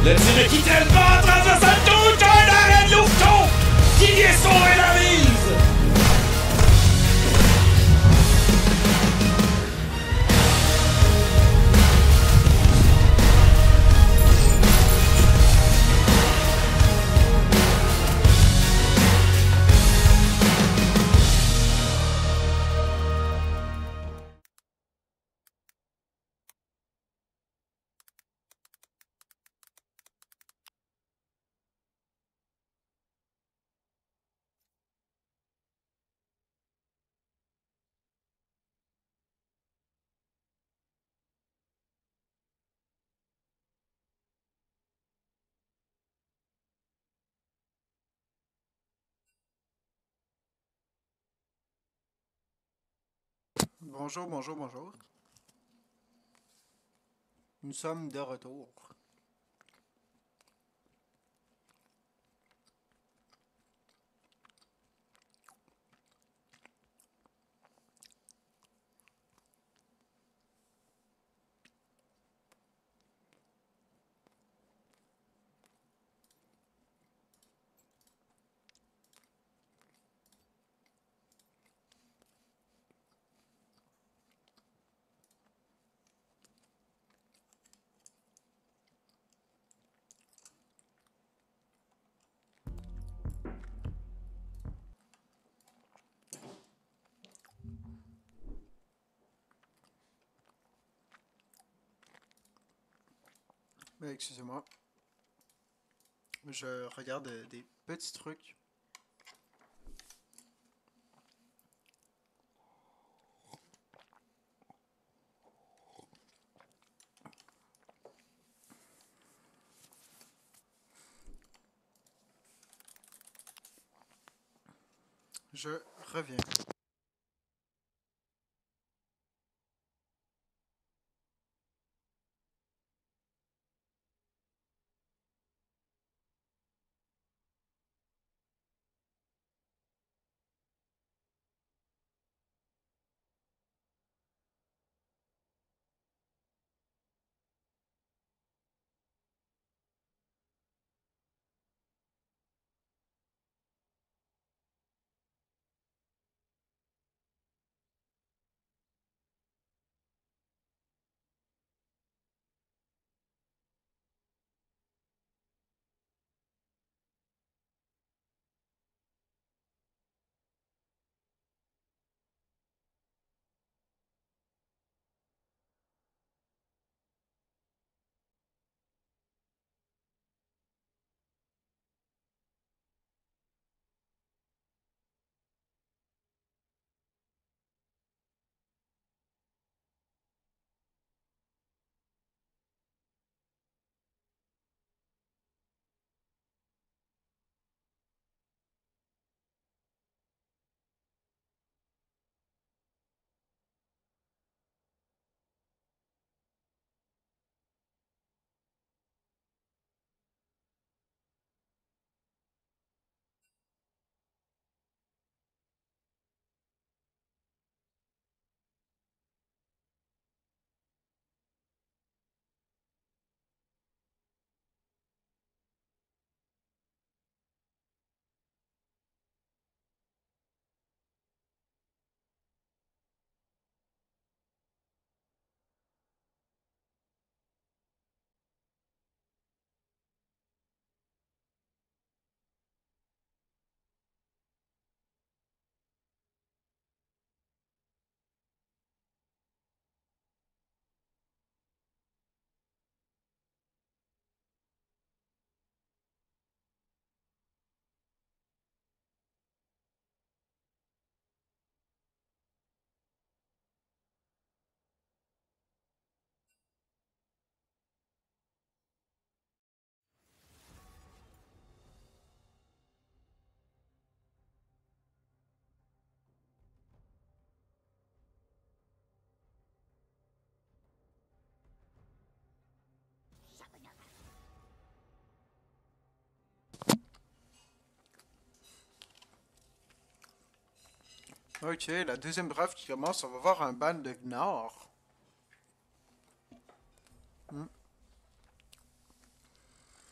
S1: Le tiré qui traîne pas en transversal touche, un arrêt de Louveteau qui vient sauver la mise.
S4: Bonjour, bonjour, bonjour. Nous sommes de retour. Ben, excusez-moi. Je regarde euh, des petits trucs. Je reviens. Ok, la deuxième brave qui commence, on va voir un ban de Gnar. Hmm.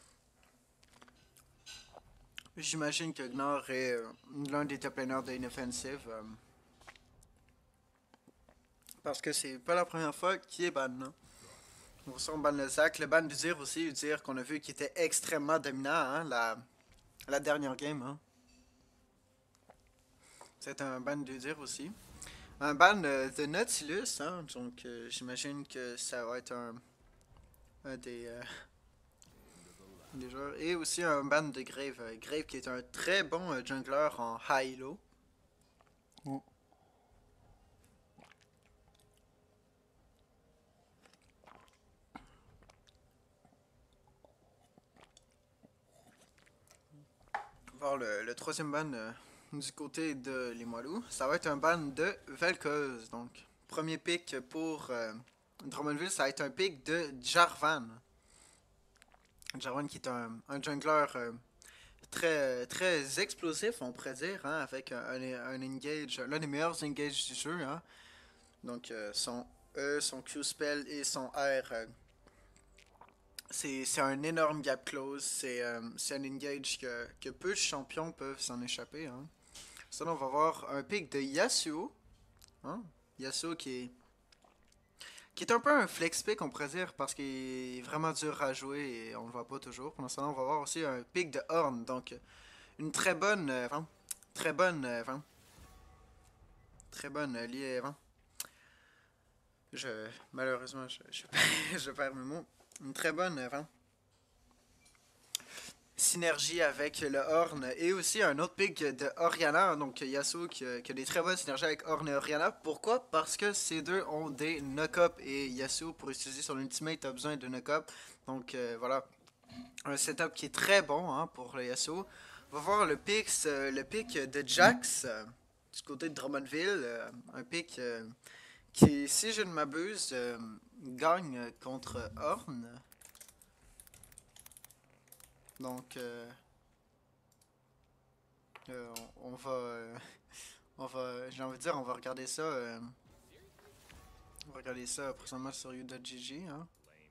S4: J'imagine que Gnar est euh, l'un des top laners de Inoffensive. euh, parce que c'est pas la première fois qu'il est ban. Hein. Pour ça, on ban le Zac. Le ban d'Udir aussi. Udir qu'on a vu qui était extrêmement dominant hein, la, la dernière game. Hein. C'est un ban d'Udir aussi. Un ban euh, de Nautilus. Hein, donc euh, j'imagine que ça va être un, un des... Euh, des joueurs. Et aussi un ban de Grave. Euh, Grave qui est un très bon euh, jungler en high-low. Oh. Voir le, le troisième ban euh, du côté de Limoilou. Ça va être un ban de Vel'Koz. Donc, premier pick pour euh, Drummondville, ça va être un pick de Jarvan. Jarvan qui est un, un jungler euh, très, très explosif, on pourrait dire, hein, avec un, un, un engage, l'un des meilleurs engages du jeu. Hein. Donc, euh, son E, son Q-spell et son R. Euh, c'est un énorme gap close. C'est euh, un engage que, que peu de champions peuvent s'en échapper. Hein. Sinon, on va voir un pick de Yasuo. Hein? Yasuo qui est qui est un peu un flex pick, on pourrait dire, parce qu'il est vraiment dur à jouer et on le voit pas toujours. Pendant ce temps, on va voir aussi un pick de Horn. Donc, une très bonne... Euh, enfin, très bonne... Euh, enfin, très bonne euh, liée... Enfin, je... Malheureusement, je, je, je perds mes mots. Une très bonne... Enfin, synergie avec le Horn et aussi un autre pick de Orianna, donc Yasuo qui, qui a des très bonnes synergies avec Horn et Orianna. Pourquoi? Parce que ces deux ont des knock-up et Yasuo pour utiliser son ultimate a besoin de knock-up. Donc euh, voilà, un setup qui est très bon hein, pour le Yasuo. On va voir le pick, euh, le pick de Jax euh, du côté de Drummondville, euh, un pick euh, qui, si je ne m'abuse, euh, gagne contre Horn. Donc, euh, euh, on, on va, euh, on va, j'ai envie de dire, on va regarder ça, euh, on va regarder ça présentement sur you dot g g, hein.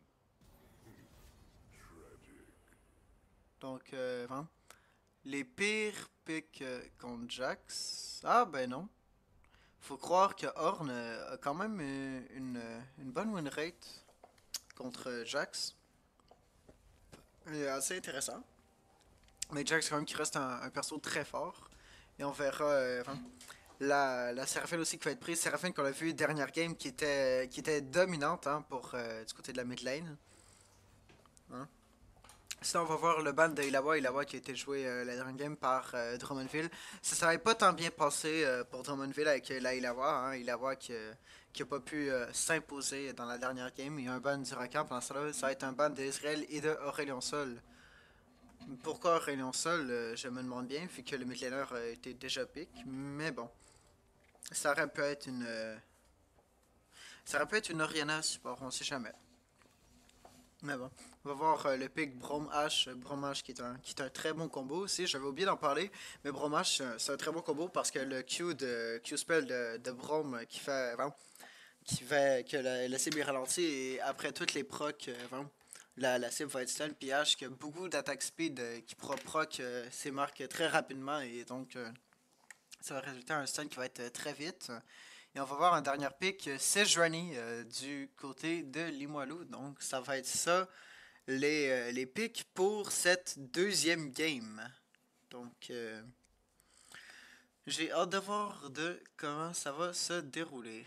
S4: Donc, euh, hein, les pires picks euh, contre Jax, ah ben non, faut croire que Horn euh, a quand même euh, une, une bonne win rate contre Jax, et assez intéressant. Mais Jax, quand même, qui reste un, un perso très fort. Et on verra euh, enfin, la, la Seraphine aussi qui va être prise. Seraphine qu'on a vu dernière game qui était, qui était dominante hein, pour euh, du côté de la mid lane. Hein. Sinon, on va voir le ban de Illawa. Illawa qui a été joué euh, la dernière game par euh, Drummondville. Ça s'avait pas tant bien passé euh, pour Drummondville avec euh, la Illawa. Hein. Illawa qui, euh, qui a pas pu euh, s'imposer dans la dernière game. Il y a un ban du Rakan. Pendant ça, ça va être un ban d'Israël et de Aurélien Sol. Pourquoi Aurélien Sol, euh, je me demande bien, vu que le midlaner a été déjà pick, mais bon. Ça aurait pu être une... Euh, ça aurait pu être une Orianna support, on sait jamais. Mais bon, on va voir euh, le pick Braum H, Braum H qui est, un, qui est un très bon combo aussi, j'avais oublié d'en parler, mais Braum H c'est un très bon combo parce que le Q de Q-spell de, de Braum qui fait... Bon, qui fait que la, la cible est ralentie et après toutes les procs... Euh, bon, La, la cible va être stun, puis H qui a beaucoup d'attaque speed euh, qui pourra proc euh, ses marques très rapidement et donc euh, ça va résulter en un stun qui va être euh, très vite. Et on va voir un dernier pick, euh, Sejuani euh, du côté de Limoilou. Donc ça va être ça les, euh, les picks pour cette deuxième game. Donc euh, j'ai hâte de voir de comment ça va se dérouler.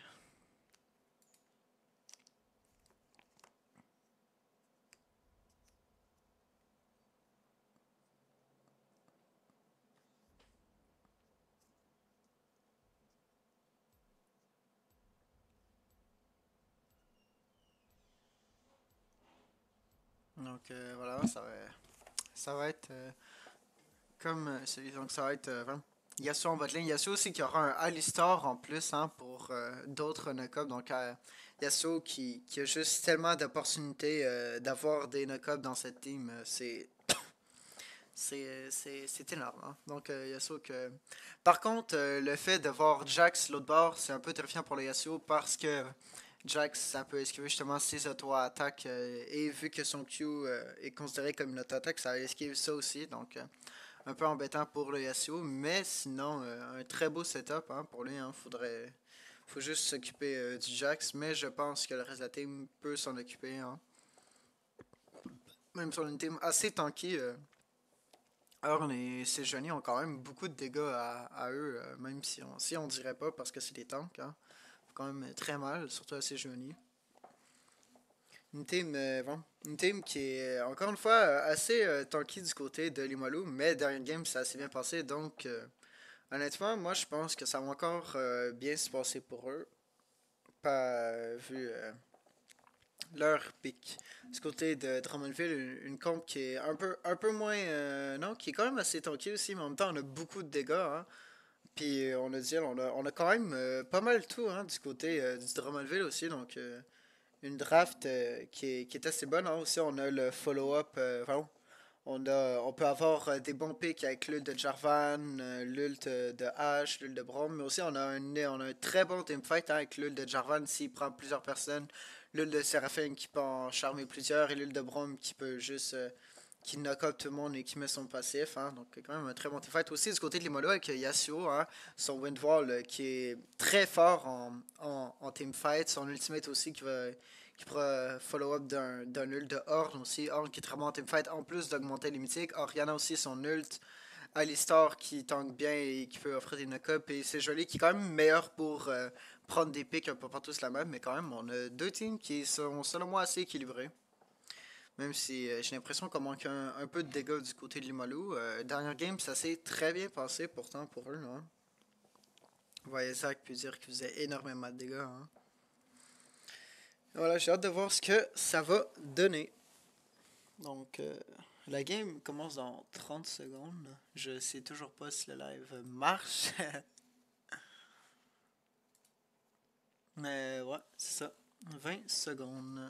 S4: Donc euh, voilà, ça va, ça va être euh, comme euh, celui, donc ça va être euh, Yasuo en botlane. Yasuo aussi qui aura un Alistar en plus hein, pour euh, d'autres knock-ups. Donc euh, Yasuo qui, qui a juste tellement d'opportunités euh, d'avoir des knock-ups dans cette team. Euh, c'est c'est énorme. Hein? Donc euh, Yasuo que... Par contre, euh, le fait de voir Jax l'autre bord, c'est un peu terrifiant pour le Yasuo parce que Jax, ça peut esquiver justement ses auto-attaques euh, et vu que son Q euh, est considéré comme une auto-attaque, ça esquive ça aussi. Donc, euh, un peu embêtant pour le Yasuo, mais sinon, euh, un très beau setup hein, pour lui. Hein, faudrait, faut juste s'occuper euh, du Jax, mais je pense que le reste de la team peut s'en occuper. Hein. Même sur une team assez tanky, euh, Ornn et Sejuani ont quand même beaucoup de dégâts à, à eux, euh, même si on, si on dirait pas parce que c'est des tanks. Hein. Quand même très mal, surtout à Sejuani. Une team, euh, bon, une team qui est encore une fois euh, assez euh, tanky du côté de Limoilou, mais dernier game ça s'est bien passé, donc euh, honnêtement moi je pense que ça va encore euh, bien se passer pour eux, pas euh, vu euh, leur pick. Du côté de Drummondville, une, une comp qui est un peu, un peu moins, euh, non, qui est quand même assez tanky aussi, mais en même temps on a beaucoup de dégâts, hein. Puis on a dit, on a, on a quand même euh, pas mal tout hein, du côté euh, du Drummondville aussi, donc euh, une draft euh, qui, est, qui est assez bonne. Hein. Aussi, on a le follow-up. Euh, enfin, on, a, on peut avoir euh, des bons picks avec l'ult de Jarvan, euh, l'ult de Ashe, l'ult de Braum. Mais aussi, on a un, on a un très bon teamfight hein, avec l'ult de Jarvan s'il prend plusieurs personnes. L'ult de Seraphine qui peut en charmer plusieurs. Et l'ult de Braum qui peut juste... Euh, qui knock up tout le monde et qui met son passif. Hein. Donc, quand même un très bon teamfight. Aussi, du côté de Limoilou avec Yasuo, hein, son Windwall euh, qui est très fort en, en, en teamfight. Son ultimate aussi qui va qui pourra follow-up d'un, d'un ult de Ornn aussi. Ornn qui est très bon en teamfight en plus d'augmenter les mythiques. Orianna aussi son ult. Alistar qui tank bien et qui peut offrir des knock-up. Et c'est joli qui est quand même meilleur pour euh, prendre des picks un peu partout sur la map. Mais quand même, on a deux teams qui sont selon moi assez équilibrés. Même si euh, j'ai l'impression qu'on manque un, un peu de dégâts du côté de Limoilou. Euh, dernière game, ça s'est très bien passé pourtant pour eux. Hein. Vous voyez Zach peut dire qu'il faisait énormément de dégâts. Hein. Voilà, j'ai hâte de voir ce que ça va donner. Donc, euh, la game commence dans trente secondes. Je sais toujours pas si le live marche. Mais ouais, c'est ça. vingt secondes.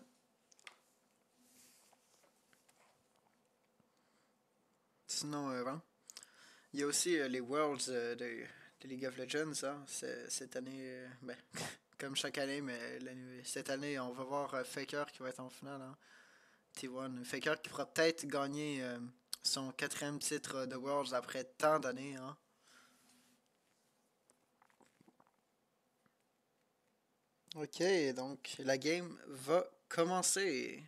S4: Sinon, euh, bon. Il y a aussi euh, les Worlds euh, de, de League of Legends. Hein. C'est, cette année, euh, ben, comme chaque année, mais cette année, on va voir euh, Faker qui va être en finale. Hein. T un. Faker qui pourra peut-être gagner euh, son quatrième titre de Worlds après tant d'années. Hein. Ok, donc la game va commencer.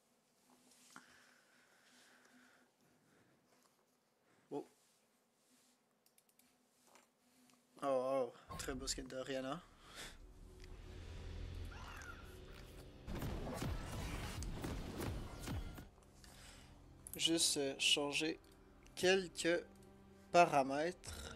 S4: Oh. Oh, oh. Très beau skin de Orianna. Juste euh, changer quelques paramètres.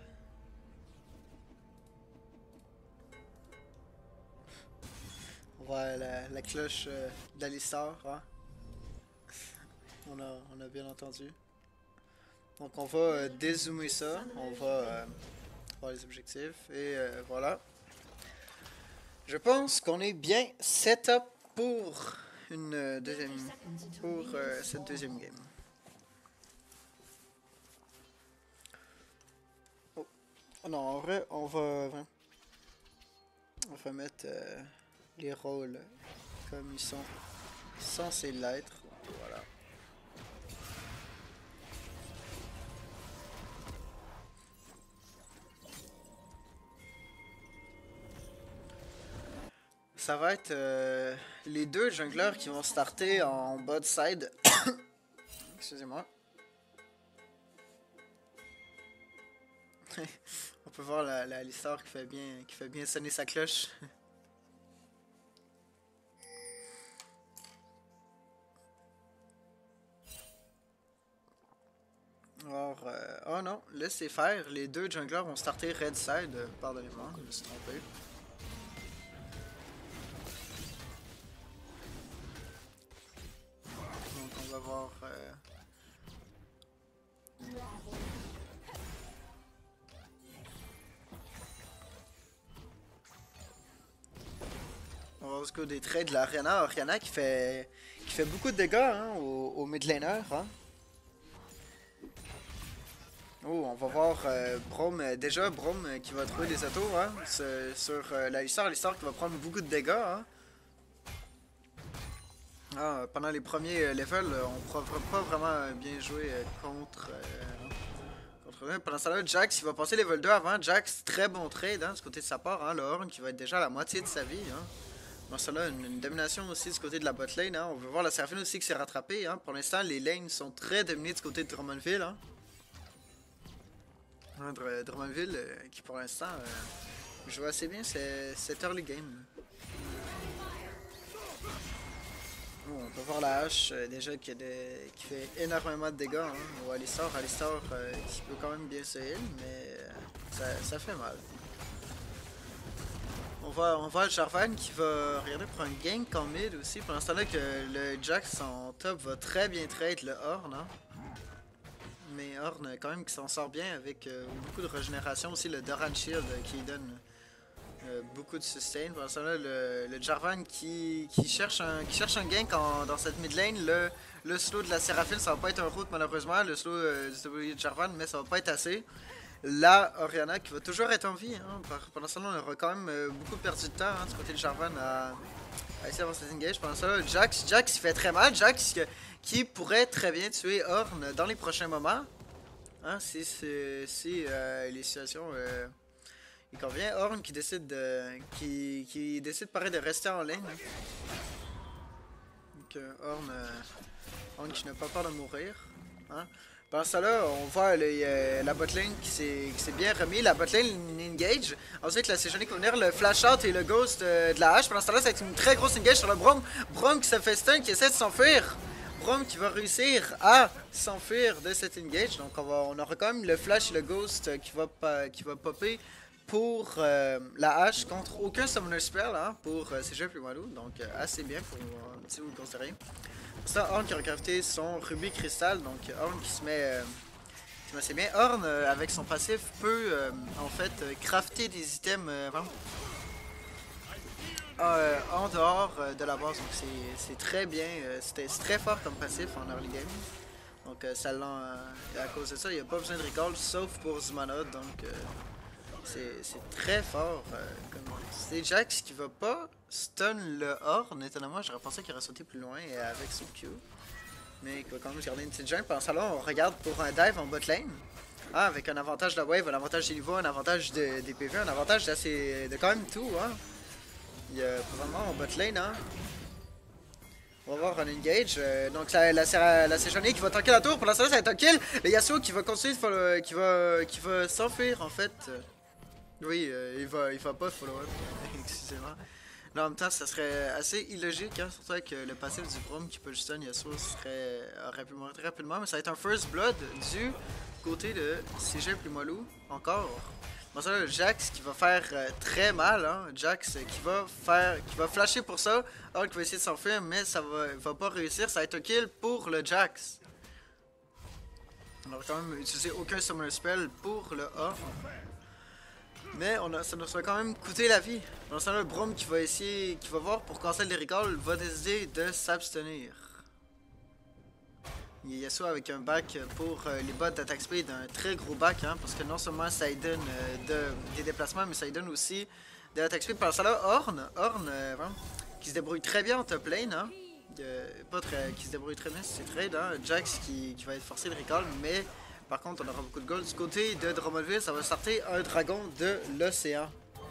S4: On voit la, la cloche euh, d'Alistar. Hein? On, a, on a bien entendu. Donc on va euh, dézoomer ça. On va euh, voir les objectifs. Et euh, voilà. Je pense qu'on est bien setup pour une euh, deuxième pour euh, cette deuxième game. Oh. Non, en vrai, on va on va mettre euh, les rôles comme ils sont censés l'être. Voilà. Ça va être euh, les deux junglers qui vont starter en bot side. Excusez-moi. On peut voir la, la Alistar qui fait bien qui fait bien sonner sa cloche. Alors, euh, oh non, laissez faire. Les deux junglers vont starter red side. Euh, Pardonnez-moi, je me suis trompé. Donc on va voir. Euh... On va voir ce que des trades de la Orianna. Orianna qui fait qui fait beaucoup de dégâts hein, au, au mid laner. Hein. Oh, on va voir euh, Braum, euh, déjà Braum euh, qui va trouver des autos hein, sur, sur euh, la Alistar. Alistar qui va prendre beaucoup de dégâts. Hein. Ah, pendant les premiers euh, levels, euh, on ne pourra pas vraiment bien jouer euh, contre, euh, Contre pendant ça là, Jax il va passer level deux avant. Jax, très bon trade hein, du côté de sa part. Hein, le Horn qui va être déjà à la moitié de sa vie. Hein. Pendant ça là, une, une domination aussi du côté de la bot lane. Hein. On veut voir la Seraphine aussi qui s'est rattrapée. Hein. Pour l'instant, les lanes sont très dominées du côté de Drummondville. Hein. Hein, Dr Drummondville euh, qui pour l'instant euh, joue assez bien cet early game. Oh, on peut voir la hache euh, déjà qui, a des, qui fait énormément de dégâts hein, au Alistar. Alistar euh, qui peut quand même bien se heal, mais euh, ça, ça fait mal. On voit, on voit le Jarvan qui va regarder pour un gank en mid aussi. Pour l'instant là que le Jax en top va très bien trade le Horn. Hein. Mais Horn quand même qui s'en sort bien avec euh, beaucoup de régénération aussi. Le Doran Shield euh, qui donne euh, beaucoup de sustain. Pour l'instant là le, le Jarvan qui, qui, cherche un, qui cherche un gank en, dans cette mid lane. Le, le slow de la Seraphine ça va pas être un route malheureusement. Le slow euh, du W de Jarvan mais ça va pas être assez. Là, Orianna qui va toujours être en vie. Hein. Pendant ce temps, on aura quand même euh, beaucoup perdu de temps hein, du côté de Jarvan à, à essayer d'avoir cet engage. Pendant ça, Jax, Jax il fait très mal. Jax qui, qui pourrait très bien tuer Ornn dans les prochains moments. Hein, si si euh, les situations euh, il convient. Ornn qui décide de. qui, qui décide pareil de rester en ligne. Hein. Donc euh, Ornn, euh, Ornn qui n'a pas peur de mourir. Hein. Pendant ça là, on voit le, euh, la botlane qui s'est bien remis, la botlane engage. Ensuite, la Sejuani qui va venir le flash out et le ghost euh, de la hache. Pendant ce temps là, ça va être une très grosse engage sur le Braum. Braum qui se fait stun, qui essaie de s'enfuir. Braum qui va réussir à s'enfuir de cet engage. Donc on, va, on aura quand même le flash et le ghost qui va, qui va popper pour euh, la hache contre aucun summoner spell hein, pour euh, Sejuani plus Malou. Donc euh, assez bien pour euh, si vous le considérez. Ça, Ornn qui a crafté son rubis cristal, donc Ornn qui se met, euh, qui se met assez bien. Ornn, euh, avec son passif, peut euh, en fait euh, crafter des items euh, euh, en dehors euh, de la base, donc c'est très bien, euh, c'est très fort comme passif en early game. Donc euh, ça euh, à cause de ça, il n'y a pas besoin de recall, sauf pour Zmanod, donc euh, c'est très fort. Euh, c'est Jax qui va pas stun le Horn, étonnamment j'aurais pensé qu'il aurait sauté plus loin euh, avec son Q. Mais il va quand même garder une petite jungle. Pendant ça là, on regarde pour un dive en bot lane. Ah, avec un avantage de la wave, un avantage des niveaux, un avantage de, des P V, un avantage assez, de quand même tout. Hein. Il y a vraiment en bot lane. Hein. On va voir un engage. Euh, donc la, la, la Sejuani qui va tanker la tour. Pour l'instant, ça va être un kill. Le Yasuo qui va continuer de follow, qui va, qui va s'enfuir en fait. Oui, euh, il va, il va pas follow up. Excusez-moi. Là, en même temps, ça serait assez illogique, hein, surtout avec le passif du Braum qui peut juste un Yasuo serait, aurait pu mourir très rapidement, mais ça va être un first blood du côté de Sejuani plus Malou, encore. Bon, ça, le Jax qui va faire euh, très mal, hein, Jax euh, qui va faire, qui va flasher pour ça, alors qu'il va essayer de s'enfuir, mais ça va, va pas réussir, ça va être un kill pour le Jax. On va quand même utiliser aucun summoner spell pour le A. Mais on a, ça nous a quand même coûté la vie. Dans ce temps-là, le Braum qui va essayer, qui va voir pour cancel les recalls, va décider de s'abstenir. Il y a Yasuo avec un back pour euh, les bots d'attaque speed, un très gros back, hein, parce que non seulement ça lui donne euh, de, des déplacements, mais ça lui donne aussi de l'attaque speed. Par ça là, Ornn, Ornn euh, hein, qui se débrouille très bien en top lane, hein, euh, pas très, qui se débrouille très bien sur ses trades, hein, Jax qui, qui va être forcé de recall, mais par contre on aura beaucoup de gold. Du côté de Drummondville, ça va starter un dragon de l'océan.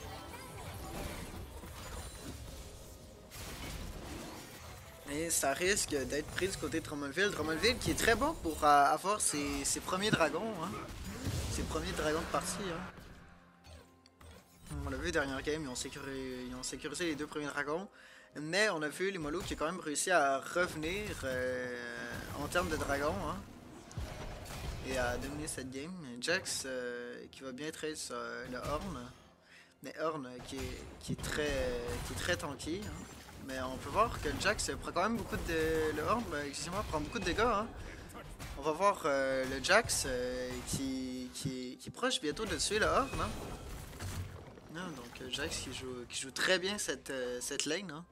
S4: Et ça risque d'être pris du côté de Drummondville. Drummondville qui est très bon pour euh, avoir ses, ses premiers dragons. Hein. Ses premiers dragons de partie. Hein. On l'a vu dernière game, ils ont, sécurisé, ils ont sécurisé les deux premiers dragons. Mais on a vu les Mollo qui a quand même réussi à revenir euh, en termes de dragons. Hein. Et à dominer cette game. Jax euh, qui va bien trade sur euh, le Horn. Mais Horn euh, qui, est, qui, est très, qui est très tanky. Hein. Mais on peut voir que le Jax prend quand même beaucoup de... Le Horn, ben, excusez-moi, prend beaucoup de dégâts. Hein. On va voir euh, le Jax euh, qui, qui, qui est proche bientôt de tuer le Horn. Hein. Non, donc euh, Jax qui joue, qui joue très bien cette, euh, cette lane. Hein.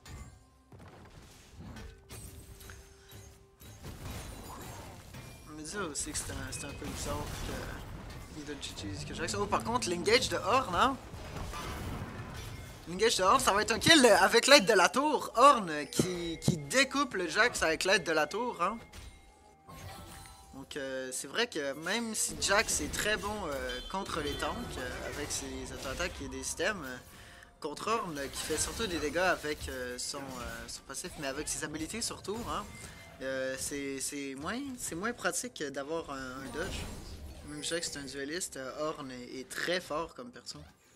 S4: On me dit aussi que c'était un, un peu bizarre que... Il utilise que Jax... Oh, par contre, l'engage de Horn, hein. L'engage de Horn, ça va être un kill avec l'aide de la tour. Horn qui, qui découpe le Jax avec l'aide de la tour. Hein. Donc Donc euh, c'est vrai que même si Jax est très bon euh, contre les tanks, euh, avec ses auto-attaques et des systèmes, euh, contre Ornn euh, qui fait surtout des dégâts avec euh, son, euh, son passif, mais avec ses habilités surtout, hein, euh, c'est moins, moins pratique d'avoir un, un dodge. Même Jax c'est un dueliste, euh, Ornn est, est très fort comme perso.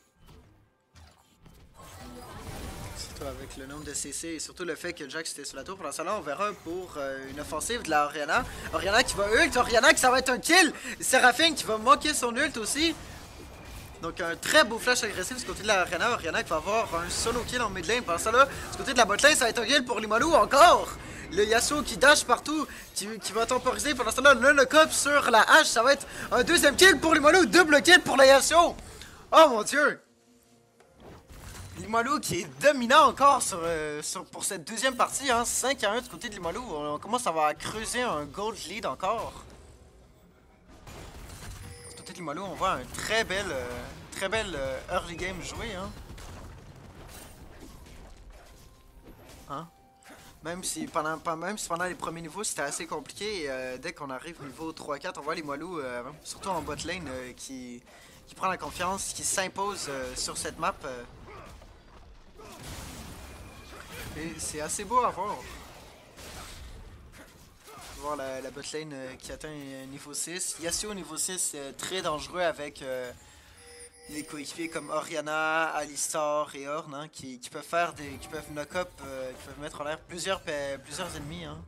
S4: Surtout avec le nombre de C C et surtout le fait que Jax était sur la tour. Pour l'instant, on verra pour euh, une offensive de la Orianna. Orianna qui va ult, Orianna qui ça va être un kill. Seraphine qui va moquer son ult aussi. Donc un très beau flash agressif du côté de la Orianna. Orianna qui va avoir un solo kill en mid lane. Pour l'instant, là, du côté de la bot lane, ça va être un kill pour Limalou encore. Le Yasuo qui dash partout, qui, qui va temporiser. Pour l'instant, là, le knock-up sur la hache, ça va être un deuxième kill pour Limalou. Double kill pour le Yasuo. Oh mon dieu. Limalou qui est dominant encore sur, euh, sur, pour cette deuxième partie, hein, cinq à un du côté de Limalou. On, on commence à avoir creuser un gold lead encore. Du côté de Limalou, on voit un très bel, euh, très bel euh, early game joué. Hein. Hein? Même, si pendant, même si pendant les premiers niveaux c'était assez compliqué, euh, dès qu'on arrive au niveau trois quatre, on voit Limalou, euh, surtout en bot lane, euh, qui, qui prend la confiance, qui s'impose euh, sur cette map. Euh, Et c'est assez beau à voir. Voir la, la botlane euh, qui atteint euh, niveau six. Yasuo niveau six, euh, très dangereux avec euh, les coéquipiers comme Orianna, Alistar et Ornn, hein, qui, qui peuvent faire des. qui peuvent knock-up, euh, qui peuvent mettre en l'air plusieurs, plusieurs ennemis. Hein.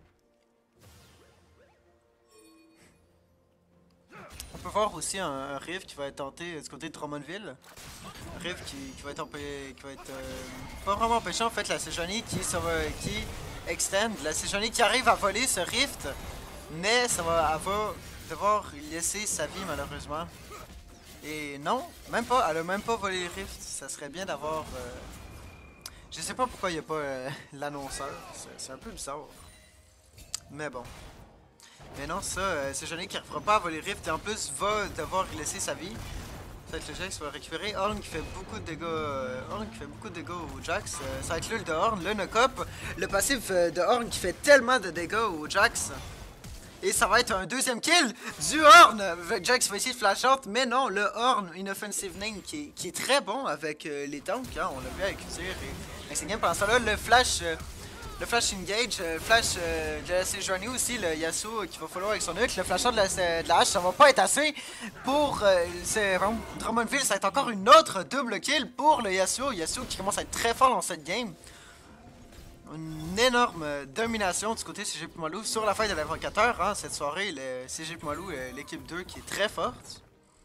S4: On peut voir aussi un, un Rift qui va être tenté du côté de Drummondville. Un Rift qui, qui va être, empêché, qui va être euh, pas vraiment empêché en fait, la Sejuani qui, qui extend, la Sejuani qui arrive à voler ce Rift, mais ça va, elle va devoir laisser sa vie malheureusement. Et non, même pas, elle a même pas volé le Rift, ça serait bien d'avoir... Euh, je sais pas pourquoi il n'y a pas euh, l'annonceur, c'est un peu bizarre. Mais bon. Mais non, ça, euh, c'est Sejuani qui ne refera pas à voler Rift et en plus va devoir laisser sa vie. Ça va être le Jax qui va récupérer. Ornn qui fait beaucoup de dégâts. Euh, Ornn qui fait beaucoup de dégâts au Jax. Euh, ça va être l'ult de Ornn, le knock-up. Le passif euh, de Ornn qui fait tellement de dégâts au Jax. Et ça va être un deuxième kill du Ornn. Jax va essayer de flash out, mais non, le Ornn, une offensive name qui est, qui est très bon avec euh, les tanks. Hein, on l'a vu avec Tyr et Exingen. Pendant ça là, le flash. Euh, Le flash engage, le flash euh, de la Sejuani aussi, le Yasuo qui va follow avec son ult, le flash de la, de la hache, ça va pas être assez pour euh, Drummondville, ça va être encore une autre double kill pour le Yasuo, Yasuo qui commence à être très fort dans cette game. Une énorme domination du côté C G P Malou sur la fête de l'invocateur, hein, cette soirée, le C G P Malou, l'équipe deux qui est très forte.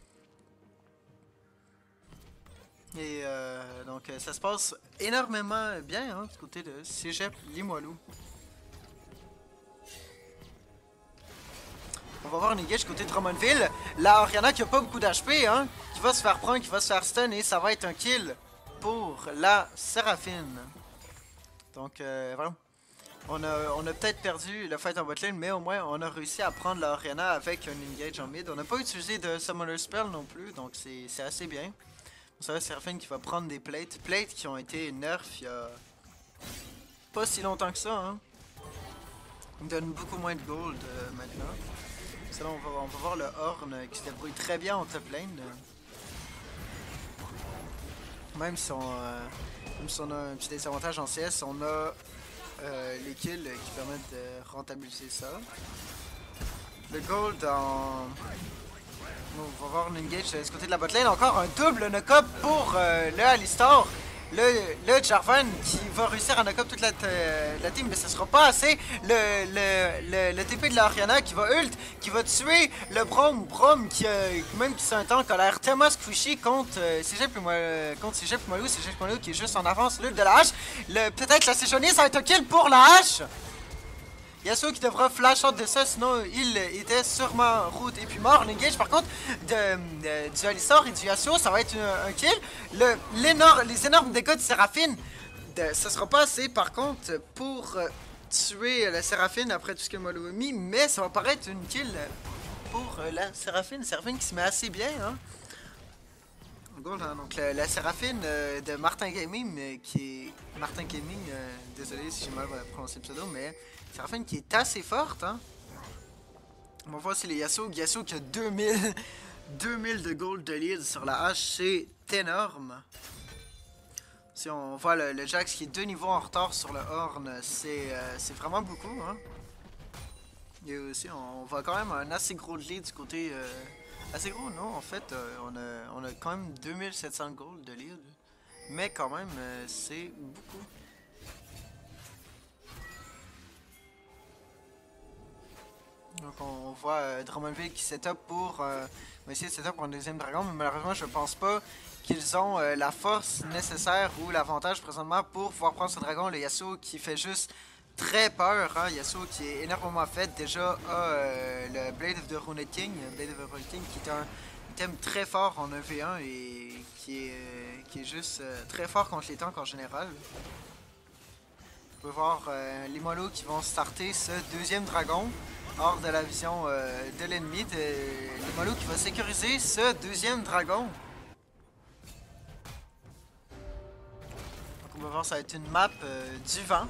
S4: Et euh, donc ça se passe énormément bien hein, du côté de Cégep Limoilou. On va voir une engage du côté de Drummondville. La Orianna qui a pas beaucoup d'H P, hein, qui va se faire prendre, qui va se faire stun et ça va être un kill pour la Seraphine. Donc euh, voilà. On a, on a peut-être perdu la fight en botlane, mais au moins on a réussi à prendre la Orianna avec un engage en mid. On n'a pas utilisé de Summoner Spell non plus, donc c'est assez bien. Ça va, Seraphine qui va prendre des plates. Plates qui ont été nerfs il y a pas si longtemps que ça. Hein. Ils donnent beaucoup moins de gold euh, maintenant. Ça, là, on, va, on va voir le Ornn qui se débrouille très bien en top lane. Même si on, euh, même si on a un petit désavantage en C S, on a euh, les kills qui permettent de rentabiliser ça. Le gold en... On va voir une engage de ce côté de la botlane. Encore un double knock-up pour euh, le Alistar. Le, le Jarvan qui va réussir à knock-up toute la, la team. Mais ce sera pas assez. Le, le, le, le T P de la Orianna qui va ult. Qui va tuer le Braum. Braum qui, euh, même qui c'est un tank, a l'air tellement squishy contre euh, Cégep Limoilou. Cégep Limoilou qui est juste en avance. L'ult de la hache. Peut-être la Sejuani, ça va être un kill pour la hache. Yasuo qui devra flash out de ça, sinon il était sûrement route et puis mort. L'engage par contre de, de, du Alistar et du Yasuo, ça va être un, un kill. Le, les énormes dégâts de Seraphine, de, ça sera pas assez par contre pour euh, tuer la Seraphine après tout ce que Malou a mis, mais ça va paraître une kill pour euh, la Seraphine. Seraphine qui se met assez bien. Hein. Gold, hein, donc la, la Seraphine euh, de Martin Gaming, euh, qui est. Martin Gaming, euh, désolé si j'ai mal prononcé le pseudo, mais Seraphine qui est assez forte, hein. On va voir si les Yasuo. Yasuo qui a deux mille, deux mille de gold de lead sur la hache, c'est énorme. Si on voit le, le Jax qui est deux niveaux en retard sur le Horn, c'est euh, vraiment beaucoup. Hein? Et aussi, on voit quand même un assez gros lead du côté... Euh, assez gros, non? En fait, euh, on, a, on a quand même deux mille sept cents gold de lead. Mais quand même, euh, c'est beaucoup. Donc on voit euh, Drummondville qui set up pour... Euh, on va essayer de set up pour un deuxième dragon, mais malheureusement, je pense pas qu'ils ont euh, la force nécessaire ou l'avantage présentement pour pouvoir prendre ce dragon. Le Yasuo qui fait juste... très peur, hein? Yasuo qui est énormément fait, déjà a euh, le Blade of the Runed King, Blade of the Runed King qui est un item très fort en un v un et qui est, euh, qui est juste euh, très fort contre les tanks en général. On peut voir euh, les mollos qui vont starter ce deuxième dragon hors de la vision euh, de l'ennemi, de, les mollos qui va sécuriser ce deuxième dragon. Donc on va voir, ça va être une map euh, du vent.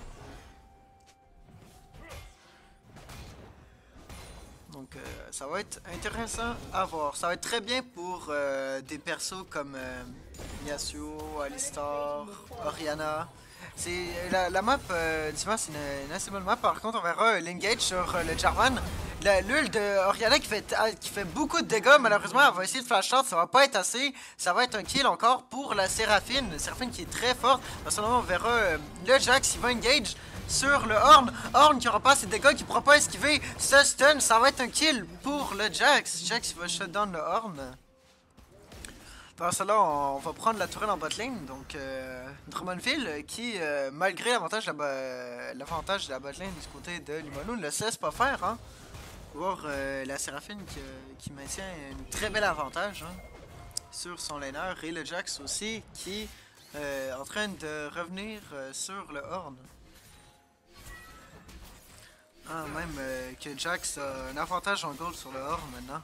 S4: Donc euh, ça va être intéressant à voir. Ça va être très bien pour euh, des persos comme euh, Yasuo, Alistar, Orianna. C'est la, la map euh, du vent, c'est une, une assez bonne map. Par contre, on verra euh, l'engage sur euh, le Jarvan. L'ul de Orianna qui fait, qui fait beaucoup de dégâts. Malheureusement, elle va essayer de flash shot. Ça va pas être assez. Ça va être un kill encore pour la Séraphine. La Séraphine qui est très forte. À ce moment, on verra euh, le Jax. Il va engage sur le Horn. Horn qui aura pas assez de dégâts, qui pourra pas esquiver ce stun. Ça va être un kill pour le Jax. Jax il va shutdown le Horn. Dans cela, on va prendre la tourelle en botlane. Donc, euh, Drummondville qui, euh, malgré l'avantage de, la, l'avantage de la botlane du côté de Limonou, ne le cesse pas faire. Hein. Voir euh, la Séraphine qui, qui maintient un très bel avantage hein, sur son laner. Et le Jax aussi qui est euh, en train de revenir euh, sur le Horn. Ah, même euh, que Jax a un avantage en gold sur le Horn maintenant.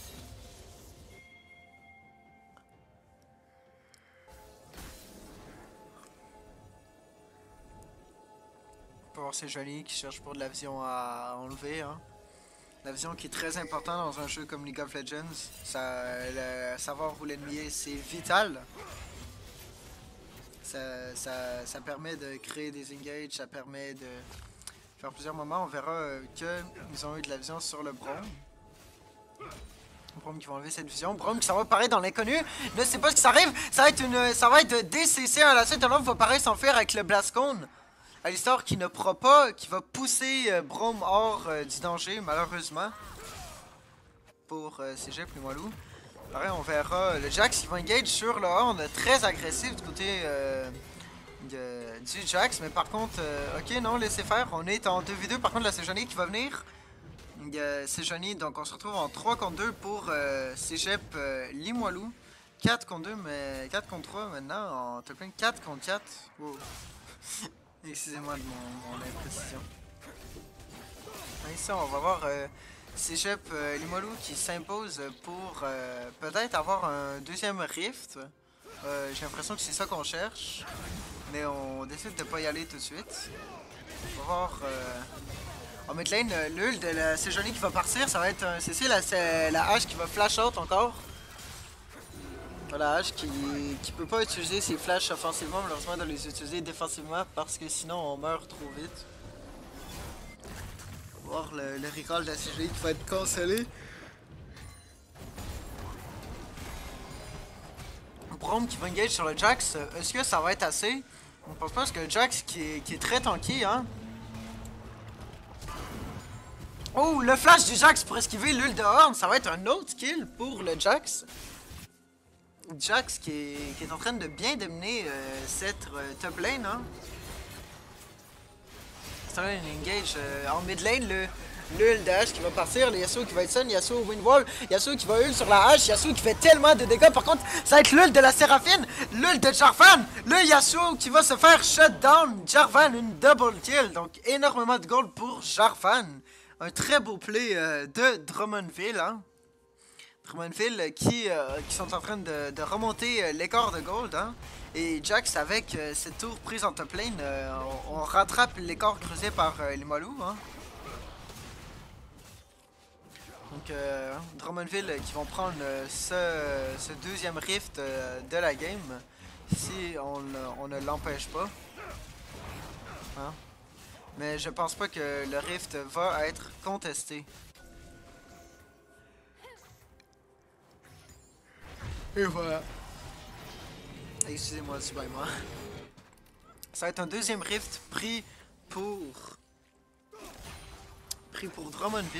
S4: On peut voir c'est Johnny qui cherche pour de la vision à enlever. Hein. La vision qui est très importante dans un jeu comme League of Legends. Ça, le savoir où l'ennemi est, c'est vital. Ça, ça, ça permet de créer des engages, ça permet de... faire plusieurs moments, on verra euh, qu'ils ont eu de la vision sur le Braum. Braum qui va enlever cette vision. Braum qui s'en va apparaître dans l'inconnu. Ne sait pas ce qui s'arrive. Ça va être une, ça va être D C C à la suite. Alors, on va apparaître s'enfuir avec le Blastcone. Alistar qui ne pourra pas, qui va pousser euh, Braum hors euh, du danger, malheureusement. Pour euh, C G plus Moilou. Pareil, on verra le Jax qui va engage sur le Horn, très agressif du côté... Euh, De, du Jax, mais par contre, euh, ok, non, laissez faire. On est en deux v deux. Par contre, là, c'est Johnny qui va venir. Euh, c'est Johnny, donc on se retrouve en trois contre deux pour euh, Cégep euh, Limoilou. quatre contre deux, mais quatre contre trois maintenant. En top lane, quatre contre quatre. Wow. Excusez-moi de mon, mon imprécision. Ici, on va voir euh, Cégep euh, Limoilou qui s'impose pour euh, peut-être avoir un deuxième rift. Euh, J'ai l'impression que c'est ça qu'on cherche. Mais on décide de pas y aller tout de suite. On va voir... Euh, en mid lane, l'ult de la Sejournée qui va partir. Ça va être un C C, la, la hache qui va flash out encore. La hache qui, qui peut pas utiliser ses flashs offensivement. Malheureusement, elle doit les utiliser défensivement parce que sinon on meurt trop vite. On va voir le, le recall de la Sejournée qui va être cancellé. Braum qui va engage sur le Jax, est-ce que ça va être assez? On pense pas parce que le Jax qui est, qui est très tanky, hein. Oh, le flash du Jax pour esquiver l'ul de Horn, ça va être un autre kill pour le Jax. Jax qui est, qui est en train de bien dominer euh, cette euh, top lane, hein. C'est un engage euh, en mid lane, le... L'ul de hache qui va partir, le Yasuo qui va être stun, Yasuo Windwall, Yasuo qui va ult sur la hache, Yasuo qui fait tellement de dégâts. Par contre, ça va être l'ul de la Séraphine, l'ul de Jarvan, le Yasuo qui va se faire shutdown. Jarvan, une double kill, donc énormément de gold pour Jarvan. Un très beau play euh, de Drummondville, hein. Drummondville qui, euh, qui sont en train de, de remonter euh, l'écart de gold, hein. Et Jax avec euh, cette tour prise en top lane, euh, on, on rattrape l'écart creusé par euh, les Molou, hein. Donc, euh, Drummondville euh, qui vont prendre euh, ce, ce deuxième rift euh, de la game si on, on ne l'empêche pas. Hein? Mais je pense pas que le rift va être contesté. Et voilà. Excusez-moi, c'est bien moi. Ça va être un deuxième rift pris pour... Pris pour Drummondville.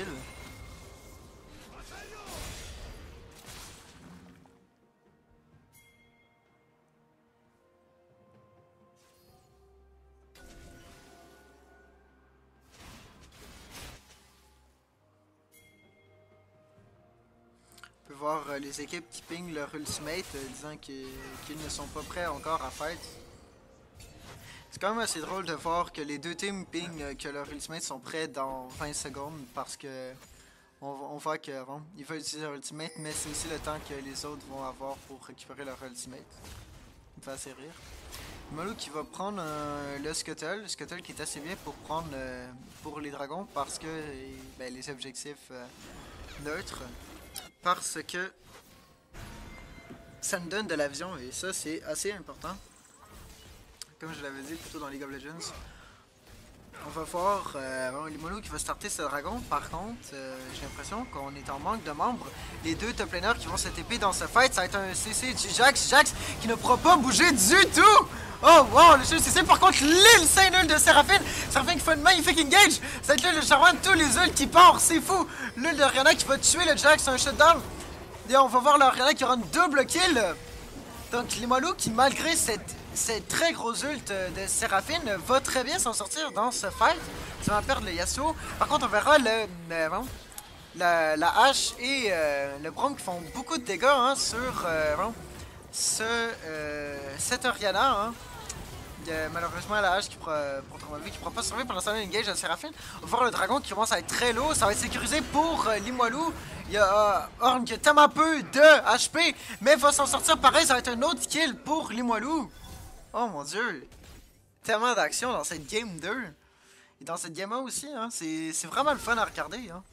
S4: On peut voir euh, les équipes qui pingent leur ultimate euh, disant qu'ils qu'ils ne sont pas prêts encore à fight. C'est quand même assez drôle de voir que les deux teams ping euh, que leurs ultimates sont prêts dans vingt secondes parce que on, on voit que bon, ils veulent utiliser leur ultimate, mais c'est aussi le temps que les autres vont avoir pour récupérer leur ultimate. Ça me fait assez rire. Malou qui va prendre euh, le Scuttle, le Scuttle qui est assez bien pour prendre euh, pour les dragons parce que ben, les objectifs euh, neutres, parce que ça nous donne de la vision et ça c'est assez important. Comme je l'avais dit plutôt dans League of Legends. On va voir euh, Limolo qui va starter ce dragon. Par contre, euh, j'ai l'impression qu'on est en manque de membres. Les deux top laners qui vont se T P dans ce fight, ça va être un C C du Jax. Jax qui ne pourra pas bouger du tout. Oh wow, le C C. Par contre, l'île Saint-Nul de Seraphine. Seraphine qui fait une magnifique engage. Ça va être là le charmant de tous les ults qui part. C'est fou. L'île de Rihanna qui va tuer le Jax. Un shutdown. Et on va voir la Rihanna qui aura une double kill. Donc Limolo qui malgré cette... cette très gros ult de Seraphine va très bien s'en sortir dans ce fight. Ça va perdre le Yasuo. Par contre, on verra le, euh, bon, la, la hache et euh, le Braum qui font beaucoup de dégâts hein, sur euh, bon, ce, euh, cette Orianna. Hein. Il y a malheureusement la hache qui pourra, pour Drummondville, qui pourra pas survivre pendant ce temps engage de Seraphine. On va voir le dragon qui commence à être très lourd. Ça va être sécurisé pour euh, Limoilou. Il y a euh, Ornn qui a tellement peu de H P, mais va s'en sortir pareil. Ça va être un autre kill pour Limoilou. Oh mon dieu, tellement d'action dans cette game deux. Et dans cette game un aussi, hein. C'est vraiment le fun à regarder. Hein.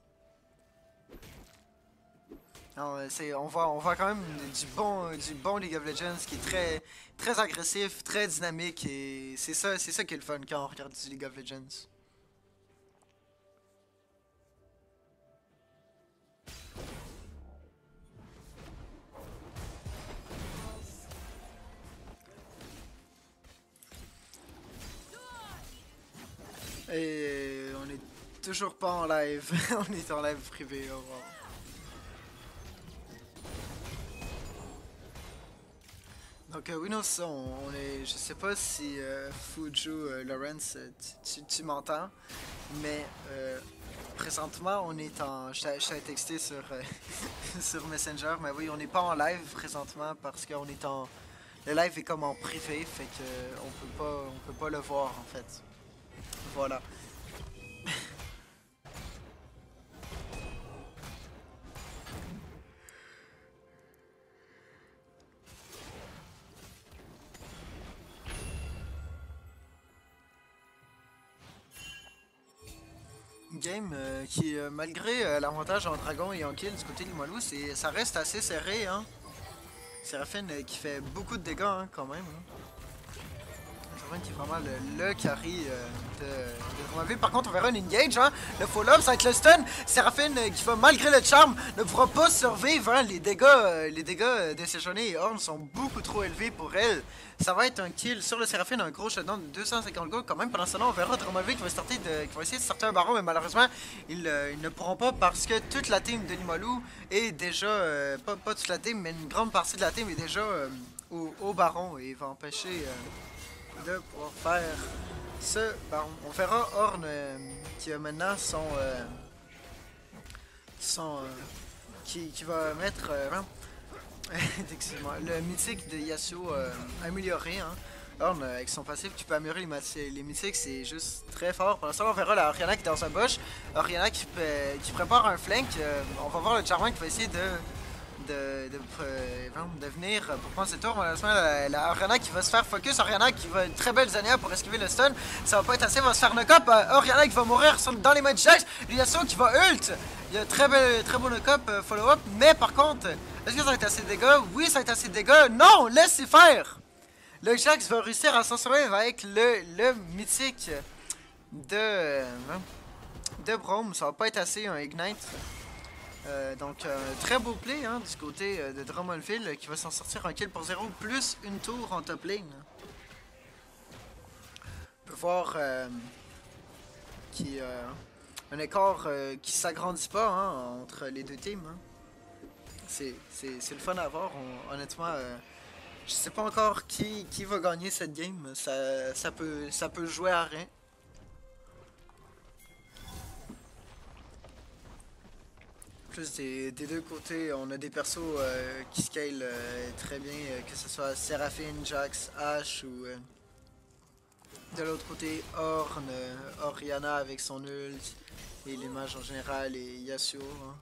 S4: Alors, on, voit, on voit quand même du bon, du bon League of Legends qui est très, très agressif, très dynamique. Et c'est ça, c'est ça qui est le fun quand on regarde du League of Legends. Et on est toujours pas en live, on est en live privé. Oh wow. Donc euh, oui non ça, on, on est, je sais pas si euh, Fuju, euh, Lawrence, tu, tu, tu m'entends, mais euh, présentement on est en, je t'avais texté sur euh, sur Messenger, mais oui on n'est pas en live présentement parce qu'on est en, le live est comme en privé, fait que euh, on peut pas, on peut pas le voir en fait. Voilà. Game euh, qui, euh, malgré euh, l'avantage en dragon et en kill du côté de Limolou, ça reste assez serré. Hein. Seraphine euh, qui fait beaucoup de dégâts hein, quand même. Hein. Qui est vraiment le, le carry euh, de, de Drummondville. Par contre, on verra une engage. Hein. Le follow-up, ça va être le stun. Seraphine euh, qui va, malgré le charme, ne pourra pas survivre. Hein. Les dégâts, euh, les dégâts de Sejuani et Ornn sont beaucoup trop élevés pour elle. Ça va être un kill sur le Seraphine, un gros shutdown de deux cent cinquante gold. Quand même, pendant ce temps, on verra Drummondville qui va, starter de, qui va essayer de sortir un baron. Mais malheureusement, ils, euh, ils ne pourront pas parce que toute la team de Limolou est déjà, euh, pas, pas toute la team, mais une grande partie de la team est déjà euh, au, au baron et va empêcher... Euh, de pouvoir faire ce baron. On verra Ornn euh, qui a maintenant son euh, son euh, qui, qui va mettre euh, excuse-moi, le mythique de Yasuo euh, amélioré hein. Ornn euh, avec son passif tu peux améliorer les, les mythiques, c'est juste très fort. Pour l'instant on verra la Orianna qui est dans sa bush, Orianna qui, euh, qui prépare un flank, euh, on va voir le Charmin qui va essayer de De, de, euh, de venir pour prendre ce tour. Malheureusement, la, la Orianna qui va se faire focus. Orianna qui va une très belle Zania pour esquiver le stun. Ça va pas être assez, va se faire knock up. Euh, Orianna qui va mourir sur, dans les mains de Jax. Yasuo qui va ult. Il y a très, bel, très bon knock-up, euh, follow-up, mais par contre, est-ce que ça va être assez de dégâts? Oui, ça va être assez de dégâts. Non, laissez faire! Le Jax va réussir à s'en sortir avec le, le mythique de, euh, de Braum. Ça va pas être assez un Ignite. Euh, donc, euh, très beau play hein, du côté euh, de Drummondville euh, qui va s'en sortir un kill pour zéro plus une tour en top lane. On peut voir euh, qui, euh, un écart euh, qui s'agrandit pas hein, entre les deux teams. Hein. C'est le fun à voir. On, honnêtement, euh, je sais pas encore qui, qui va gagner cette game. Ça, ça, peut, ça peut jouer à rien. Plus des, des deux côtés, on a des persos euh, qui scale euh, très bien, euh, que ce soit Seraphine, Jax, Ashe ou euh, de l'autre côté Ornn, euh, Orianna avec son ult et les mages en général et Yasuo. Hein.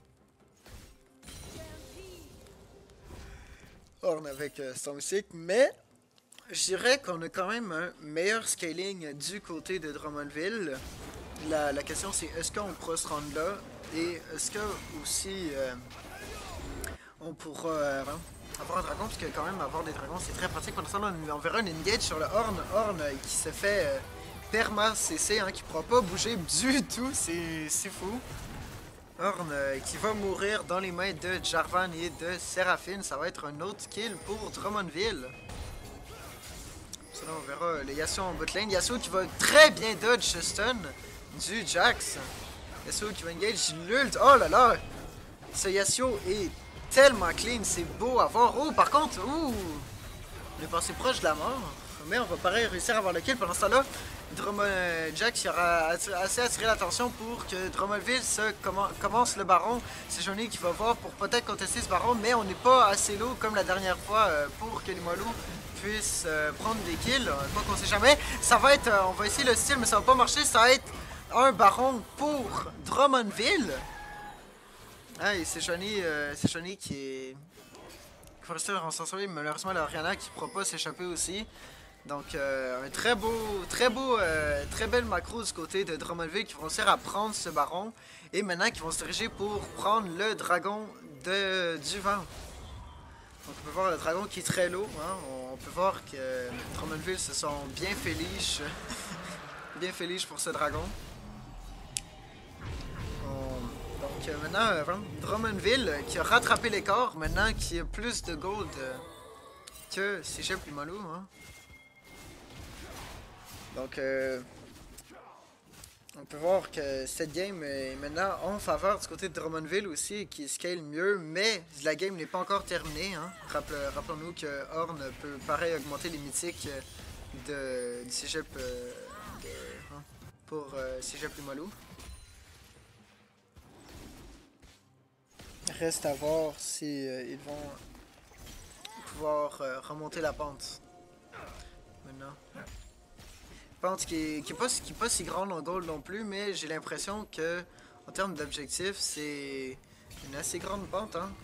S4: Ornn avec euh, son musique, mais je dirais qu'on a quand même un meilleur scaling du côté de Drummondville. La, la question c'est est-ce qu'on pourra se rendre là? Et est-ce que aussi euh, on pourra euh, avoir un dragon, parce que quand même avoir des dragons c'est très pratique. Pendant ce temps, on, on verra un engage sur le Ornn, Ornn euh, qui se fait euh, perma C C, hein, qui pourra pas bouger du tout, c'est fou. Ornn euh, qui va mourir dans les mains de Jarvan et de Seraphine, ça va être un autre kill pour Drummondville. Sinon on verra le Yasuo en botlane, Yasuo qui va très bien dodge ce stun du Jax. Yasuo qui va engage l'ult. Oh là là! Ce Yasuo est tellement clean, c'est beau à voir. Oh, par contre, ouh! On est passé proche de la mort. Mais on va pareil réussir à avoir le kill. Pendant ce temps-là, Jax aura assez attiré l'attention pour que Drummondville se comm commence le baron. C'est Johnny qui va voir pour peut-être contester ce baron, mais on n'est pas assez low comme la dernière fois euh, pour que les Molou puissent euh, prendre des kills. Quoi qu'on sait jamais. Ça va être, euh, on va essayer le style, mais ça va pas marcher. Ça va être un baron pour Drummondville. Ah, et c'est Johnny, euh, c'est Johnny qui est... Il faut rester en sensory, malheureusement, la Orianna qui ne pourra pas s'échapper aussi. Donc, euh, un très beau, très beau, euh, très belle macro du côté de Drummondville qui vont réussir à prendre ce baron. Et maintenant, qui vont se diriger pour prendre le dragon de, du vent. Donc, on peut voir le dragon qui est très lourd. Hein. On peut voir que Drummondville se sont bien fait liche. bien fait liche pour ce dragon. Donc euh, maintenant, euh, Drummondville euh, qui a rattrapé l'écart, maintenant qui a plus de gold euh, que Cégep et Molou. Hein. Donc euh, on peut voir que cette game est maintenant en faveur du côté de Drummondville aussi, qui scale mieux, mais la game n'est pas encore terminée. Hein. Rappelons-nous que Ornn peut pareil augmenter les mythiques de, du Cégep euh, de, hein, pour euh, Cégep et Molou. Reste à voir si euh, ils vont pouvoir euh, remonter la pente. Maintenant. Pente qui est, qui est, pas, qui est pas si grande en gold non plus, mais j'ai l'impression que en termes d'objectif, c'est une assez grande pente. Hein?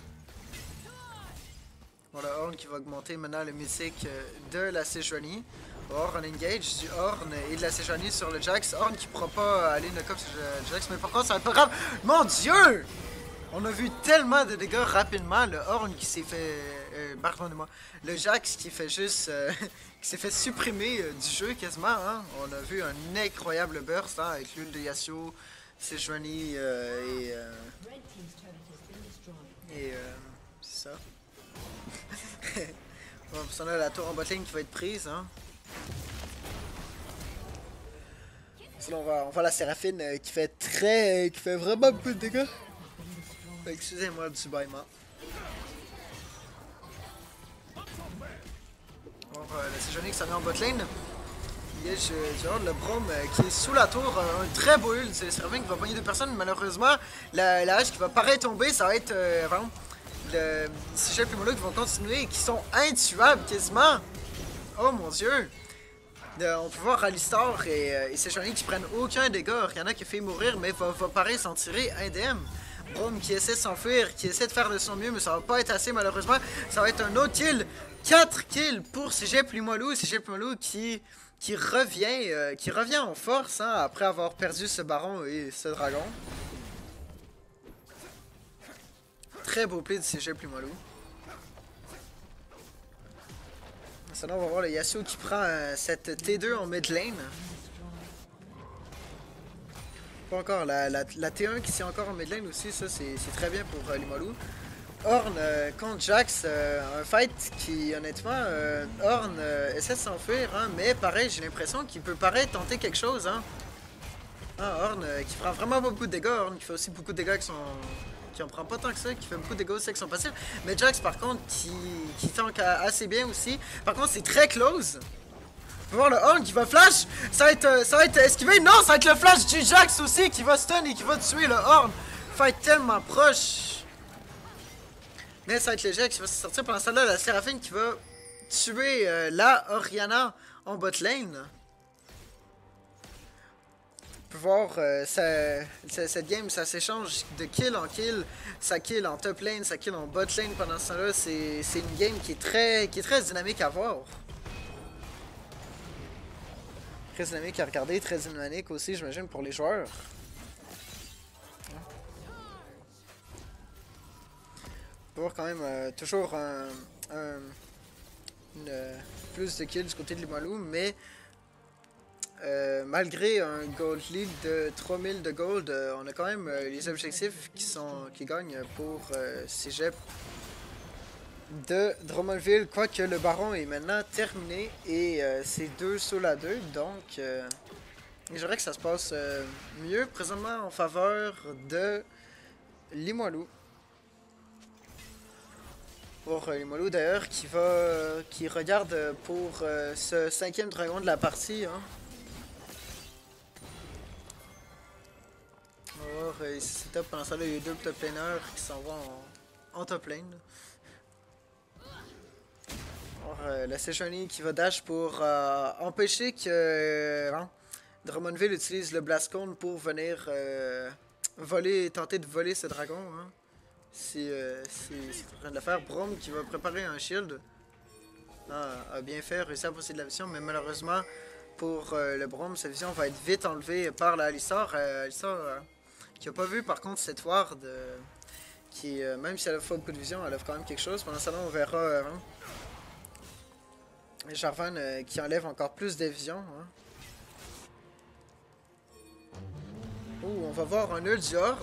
S4: Voilà, Ornn qui va augmenter maintenant le mythique de la Sejuani. Ornn engage du Ornn et de la Sejuani sur le Jax. Ornn qui pourra pas aller knock-up sur le Jax, mais par contre ça va être pas grave. Mon Dieu! On a vu tellement de dégâts rapidement. Le Ornn qui s'est fait... Euh, pardonnez-moi. Le Jax qui fait juste... Euh, qui s'est fait supprimer euh, du jeu quasiment. Hein. On a vu un incroyable burst hein, avec l'huile de Yasuo, Sejuani euh, et... Euh, et... Euh, c'est ça. Bon, on a la tour en botlane qui va être prise. Hein. Sinon, on va, on va la Séraphine euh, qui fait très... qui fait vraiment beaucoup de dégâts. Excusez-moi du bâillement. Bon, euh, c'est Johnny qui s'en vient en botlane. Il y a le Braum euh, qui est sous la tour. Euh, un très beau ult. C'est Séraphine qui va pogner deux personnes. Malheureusement, la, la hache qui va pareil tomber, ça va être euh, vraiment le Cégep et Molou qui vont continuer et qui sont intuables quasiment. Oh mon dieu. Euh, on peut voir Alistar et, euh, et c'est Johnny qui prennent aucun dégât. Il y en a qui fait mourir, mais va, va pareil s'en tirer indemne. Braum qui essaie de s'enfuir, qui essaie de faire de son mieux, mais ça va pas être assez malheureusement. Ça va être un autre kill. quatre kills pour Cégep et Molou. Cégep et Molou qui, qui, revient, euh, qui revient en force hein, après avoir perdu ce baron et ce dragon. très beau play du Cégep Limoilou. Sinon, on va voir le Yasuo qui prend euh, cette T deux en mid lane. Pas encore, la, la, la T un qui est encore en mid lane aussi, ça c'est très bien pour euh, Limoilou. Ornn euh, contre Jax, euh, un fight qui honnêtement, euh, Ornn euh, essaie de s'enfuir, hein, mais pareil, j'ai l'impression qu'il peut pareil tenter quelque chose. Hein. Ah, Ornn euh, qui prend vraiment beaucoup de dégâts, Ornn qui fait aussi beaucoup de dégâts avec son... qui en prend pas tant que ça, qui fait beaucoup de dégâts aussi avec son passif. Mais Jax par contre qui, qui tank assez bien aussi. Par contre c'est très close. On va voir le Ornn qui va flash. Ça va être, euh, ça va être esquivé. Non, ça va être le flash du Jax aussi qui va stun et qui va tuer le Ornn. Fight tellement proche. Mais ça va être le Jax qui va se sortir pendant ça là. La Séraphine qui va tuer euh, la Orianna en bot lane. On peut voir euh, ça, ça, cette game, ça s'échange de kill en kill. Ça kill en top lane, ça kill en bot lane pendant ce temps-là. C'est une game qui est, très, qui est très dynamique à voir. Très dynamique à regarder, très dynamique aussi, j'imagine, pour les joueurs. On peut voir quand même euh, toujours un, un, une, euh, plus de kills du côté de Limoilou, mais euh, malgré un gold lead de trois mille de gold, euh, on a quand même euh, les objectifs qui, sont, qui gagnent pour euh, Cégep de Drummondville, quoique le baron est maintenant terminé et euh, c'est deux solo à deux, donc euh, je dirais que ça se passe euh, mieux présentement en faveur de Limoilou. Pour euh, Limoilou d'ailleurs qui va euh, qui regarde pour euh, ce cinquième dragon de la partie. Hein. On va voir euh, ici c'est top, pendant ça là il y a deux top laners qui s'en vont en, en top lane. Alors, euh, la Sejuani qui va dash pour euh, empêcher que euh, hein, Drummondville utilise le Blastcone pour venir euh, voler, tenter de voler ce dragon. Hein. Si euh, c'est en train de le faire. Braum qui va préparer un shield. Ah, a bien fait, réussi à passer de la vision, mais malheureusement pour euh, le Braum, sa vision va être vite enlevée par la Alistar. Euh, Alistar euh, qui n'a pas vu par contre cette ward. Euh, qui, euh, même si elle a pas beaucoup de vision, elle a quand même quelque chose. Pendant ce temps-là, on verra. Euh, hein, Jarvan euh, qui enlève encore plus de vision. Hein. Oh, on va voir un ult du Ornn.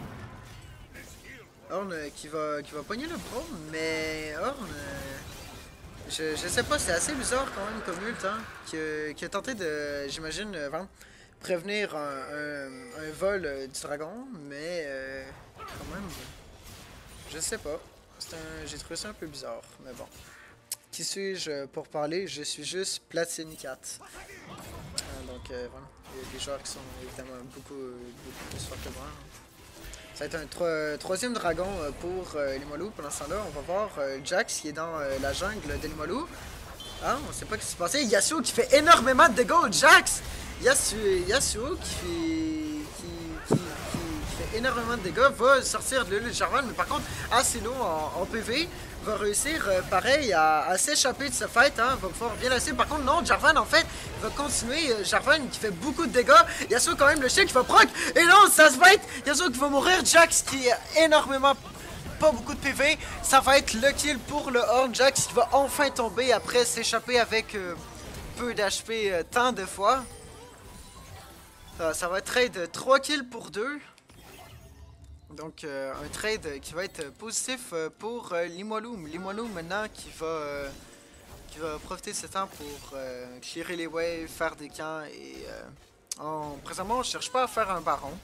S4: Ornn euh, qui va qui va pogner le Braum, mais Ornn, euh, je, je sais pas, c'est assez bizarre quand même comme ult, hein, qui, qui a tenté de, j'imagine, euh, prévenir un, un, un vol euh, du dragon, mais euh, quand même, je sais pas. J'ai trouvé ça un peu bizarre, mais bon. Qui suis-je pour parler? Je suis juste Platine quatre. Euh, donc euh, voilà, il y a des joueurs qui sont évidemment beaucoup, beaucoup plus forts que moi. Ça va être un tro troisième dragon pour euh, Limoilou. Pendant ce temps-là, on va voir euh, Jax qui est dans euh, la jungle de Limoilou. Ah, on sait pas ce qui s'est passé. Yasuo qui fait énormément de dégâts au Jax. Yasuo, Yasuo qui fait... Qui, qui, qui, qui fait énormément de dégâts. Va sortir de l'île de Jarvan, mais par contre, Asino en, en P V va réussir, euh, pareil, à, à s'échapper de ce fight, hein, va pouvoir bien la suivre. Par contre, non, Jarvan, en fait, va continuer. Euh, Jarvan qui fait beaucoup de dégâts. Yasuo, quand même, le chien qui va proc. Et non, ça se fight. Yasuo qui va mourir. Jax qui a énormément, pas beaucoup de P V. Ça va être le kill pour le Ornn. Jax qui va enfin tomber après s'échapper avec euh, peu d'H P euh, tant de fois. Ça, ça va trade trois kills pour deux. Donc euh, un trade qui va être positif euh, pour euh, Limoilou. Limoilou maintenant qui va euh, qui va profiter de ce temps pour euh, clearer les waves, faire des camps et euh, on, présentement on cherche pas à faire un baron.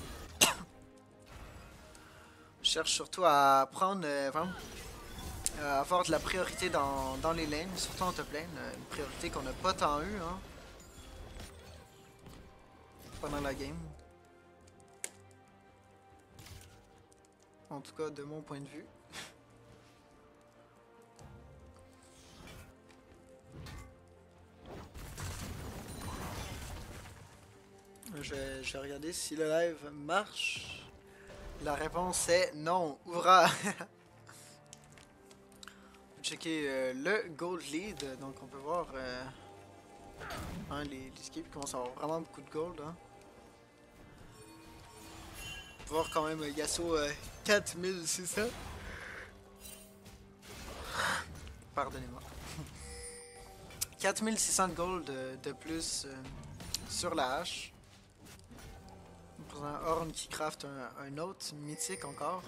S4: On cherche surtout à prendre euh, vraiment, à avoir de la priorité dans, dans les lanes, surtout en top lane, une priorité qu'on n'a pas tant eu hein, pendant la game. En tout cas, de mon point de vue. Je vais, je vais regarder si le live marche. La réponse est non. Ouvra. Checker euh, le gold lead. Donc on peut voir euh, hein, les, les skips commencent à avoir vraiment beaucoup de gold. Hein. peut voir quand même Yasuo euh, quatre mille six cents. Pardonnez-moi. quatre mille six cents de gold de, de plus euh, sur la hache. Un Ornn qui craft un, un autre mythique encore.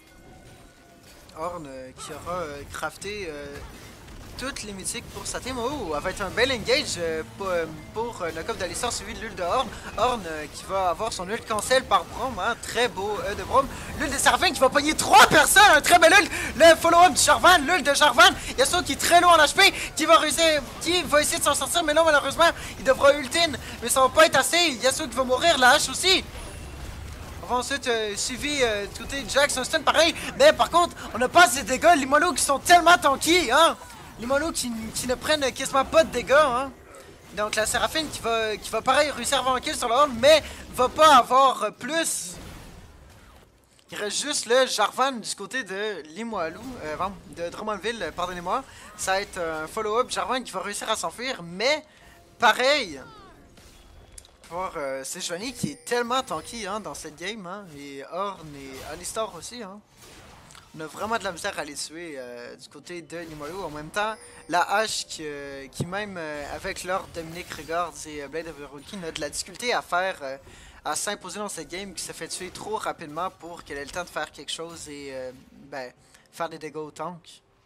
S4: Ornn euh, qui aura euh, crafté euh, toutes les mythiques pour sa team. Oh, elle va être un bel engage euh, pour, euh, pour euh, le coffre d'Alistar suivi de l'ult de Ornn. Ornn euh, qui va avoir son ult cancel par Braum, hein, très beau euh, de Braum. L'ult de Seraphine qui va pogner trois personnes, un très bel ult. Le follow-up du Jarvan, l'ult de Jarvan. Yasuo qui est très low en H P, qui va réussir, qui va essayer de s'en sortir, mais non malheureusement, il devra ultin, mais ça va pas être assez. Yasuo qui va mourir, la hache aussi. On va ensuite euh, suivi euh, du côté de Jax, un stun pareil, mais par contre, on n'a pas ces dégâts, les molos qui sont tellement tanky, hein. Les molos qui, qui ne prennent quasiment pas de dégâts, hein. Donc la Seraphine qui va, qui va pareil réussir à avoir un kill sur le Horn, mais va pas avoir euh, plus. Il reste juste le Jarvan du côté de Limoilou, euh, bon, de Drummondville, euh, pardonnez-moi. Ça va être un follow-up, Jarvan qui va réussir à s'enfuir, mais pareil. Voir euh, c'est Johnny qui est tellement tanky hein, dans cette game, hein, et Ornn et Alistar aussi. Hein. On a vraiment de la misère à les tuer euh, du côté de Limoilou. En même temps, la hache qui, euh, qui même euh, avec leur Dominic Regards et euh, Blade of the Rookie, a de la difficulté à faire, euh, à s'imposer dans cette game qui se fait tuer trop rapidement pour qu'elle ait le temps de faire quelque chose et euh, ben, faire des dégâts au tank.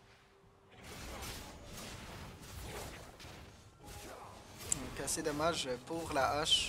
S4: Donc assez dommage pour la hache.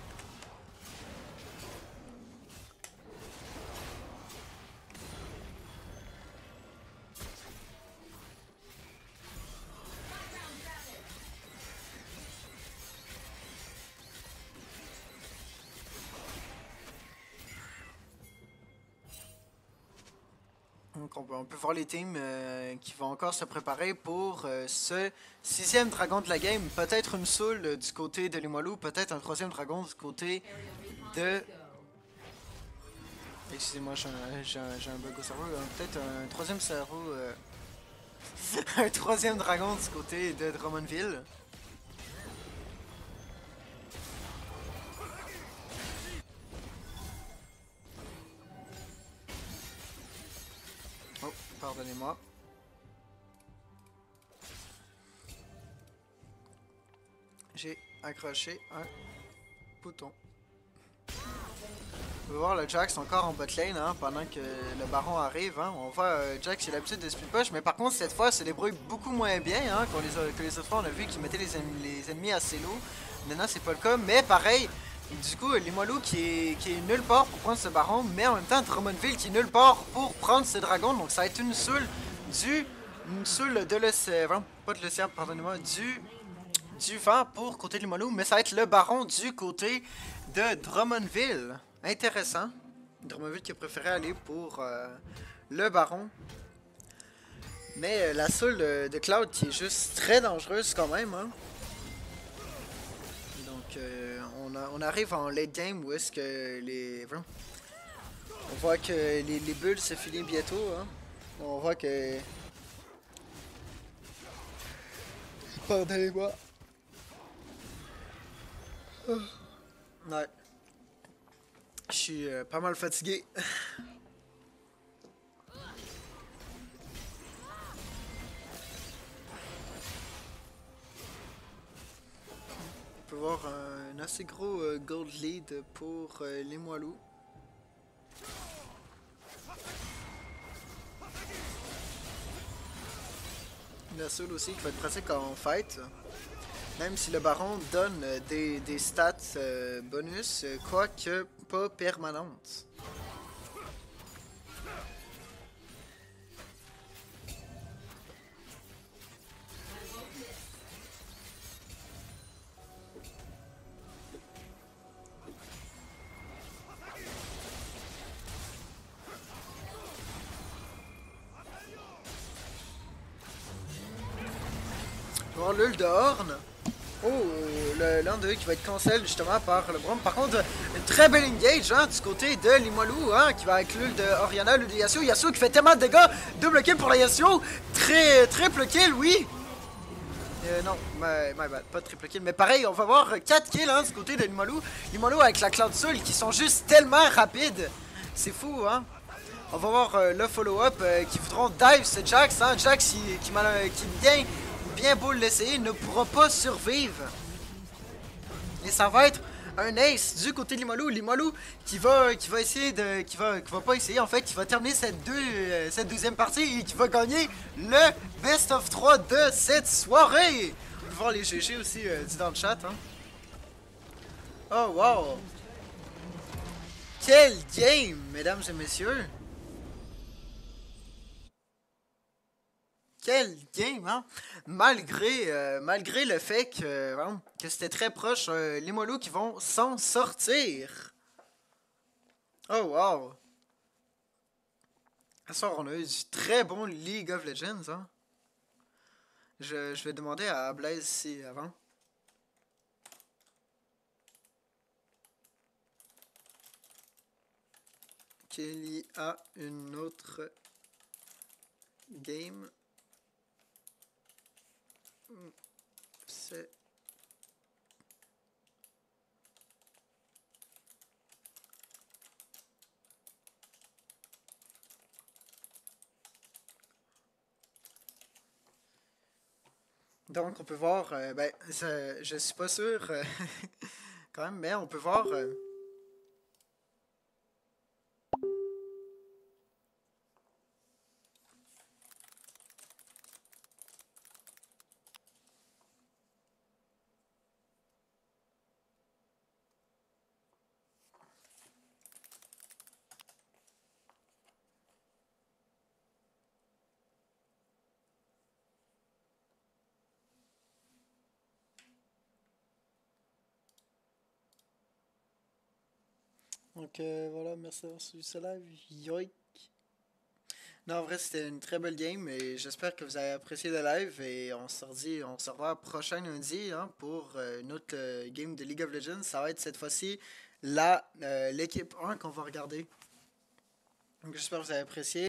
S4: Donc on peut, on peut voir les teams euh, qui vont encore se préparer pour euh, ce sixième dragon de la game. Peut-être une soul euh, du côté de Limoilou, peut-être un troisième dragon du côté de... Excusez-moi, j'ai un, un, un bug au cerveau. Hein. Peut-être un troisième cerveau... Euh... un troisième dragon du côté de Drummondville. Oh, pardonnez-moi. J'ai accroché un bouton. On va voir le Jax encore en bot lane hein, pendant que le baron arrive. Hein. On voit euh, Jax qui a l'habitude de split push, mais par contre cette fois se débrouille beaucoup moins bien hein, qu'on les a, que les autres fois. On a vu qu'ils mettaient les, ennemis, les ennemis assez low. Maintenant c'est pas le cas, mais pareil. Du coup, Limoilou qui est, qui est nulle part pour prendre ce baron, mais en même temps Drummondville qui est nulle part pour prendre ce dragon. Donc ça va être une soul du... Une soul de l'océan, pas de l'océan, pardonnez-moi, du... Du vent pour côté de Limoilou, mais ça va être le baron du côté de Drummondville. Intéressant. Drummondville qui a préféré aller pour euh, le baron. Mais euh, la soul de, de Cloud qui est juste très dangereuse quand même. Hein. Donc euh, on, a, on arrive en late game où est-ce que les... On voit que les, les bulles se filent bientôt. Hein. On voit que... Pardonnez-moi. Ouais. Je suis euh, pas mal fatigué. On peut voir un, un assez gros euh, gold lead pour euh, Limoilou. La soul aussi qui va être pratique en fight. Même si le baron donne euh, des, des stats euh, bonus, euh, quoique pas permanentes. On va voir l'Ul de Ornn. Oh, l'un d'eux qui va être cancel justement par le Braum. Par contre, une très belle engage hein, du côté de Limoilou hein, qui va avec l'ult de Orianna, l'ult de Yasuo. Yasuo qui fait tellement de dégâts. Double kill pour la Yasuo. Très, triple kill, oui. Euh, non, my, my bad, pas de triple kill. Mais pareil, on va voir quatre kills hein, du côté de Limoilou. Limoilou avec la Cloud Soul qui sont juste tellement rapides. C'est fou, hein? On va voir euh, le follow-up euh, qui voudront dive ce Jax, hein? Jax qui, qui, mal, qui bien, bien beau l'essayer ne pourra pas survivre. Et ça va être un ace du côté de Limolo. Limolo qui va, qui va essayer de... Qui va, qui va pas essayer en fait, qui va terminer cette, deux, euh, cette deuxième partie et qui va gagner le best of trois de cette soirée. On peut voir les G G aussi euh, dit dans le chat, hein? Oh wow! Quel game, mesdames et messieurs! Quel game, hein? Malgré, euh, malgré le fait que, hein, que c'était très proche, euh, les Molos qui vont s'en sortir. Oh wow! À ce soir, on a eu du très bon League of Legends, hein? Je, je vais demander à Blaze si avant. Qu'il y a une autre game. C'est... Donc on peut voir, euh, ben, ça, je suis pas sûr euh, quand même, mais on peut voir... Euh, Donc euh, voilà, merci d'avoir suivi ce live. Yoik. Non, en vrai, c'était une très belle game et j'espère que vous avez apprécié le live. Et on se redit, on se revoit prochain lundi hein, pour euh, une autre euh, game de League of Legends. Ça va être cette fois-ci la euh, l'équipe un qu'on va regarder. Donc j'espère que vous avez apprécié.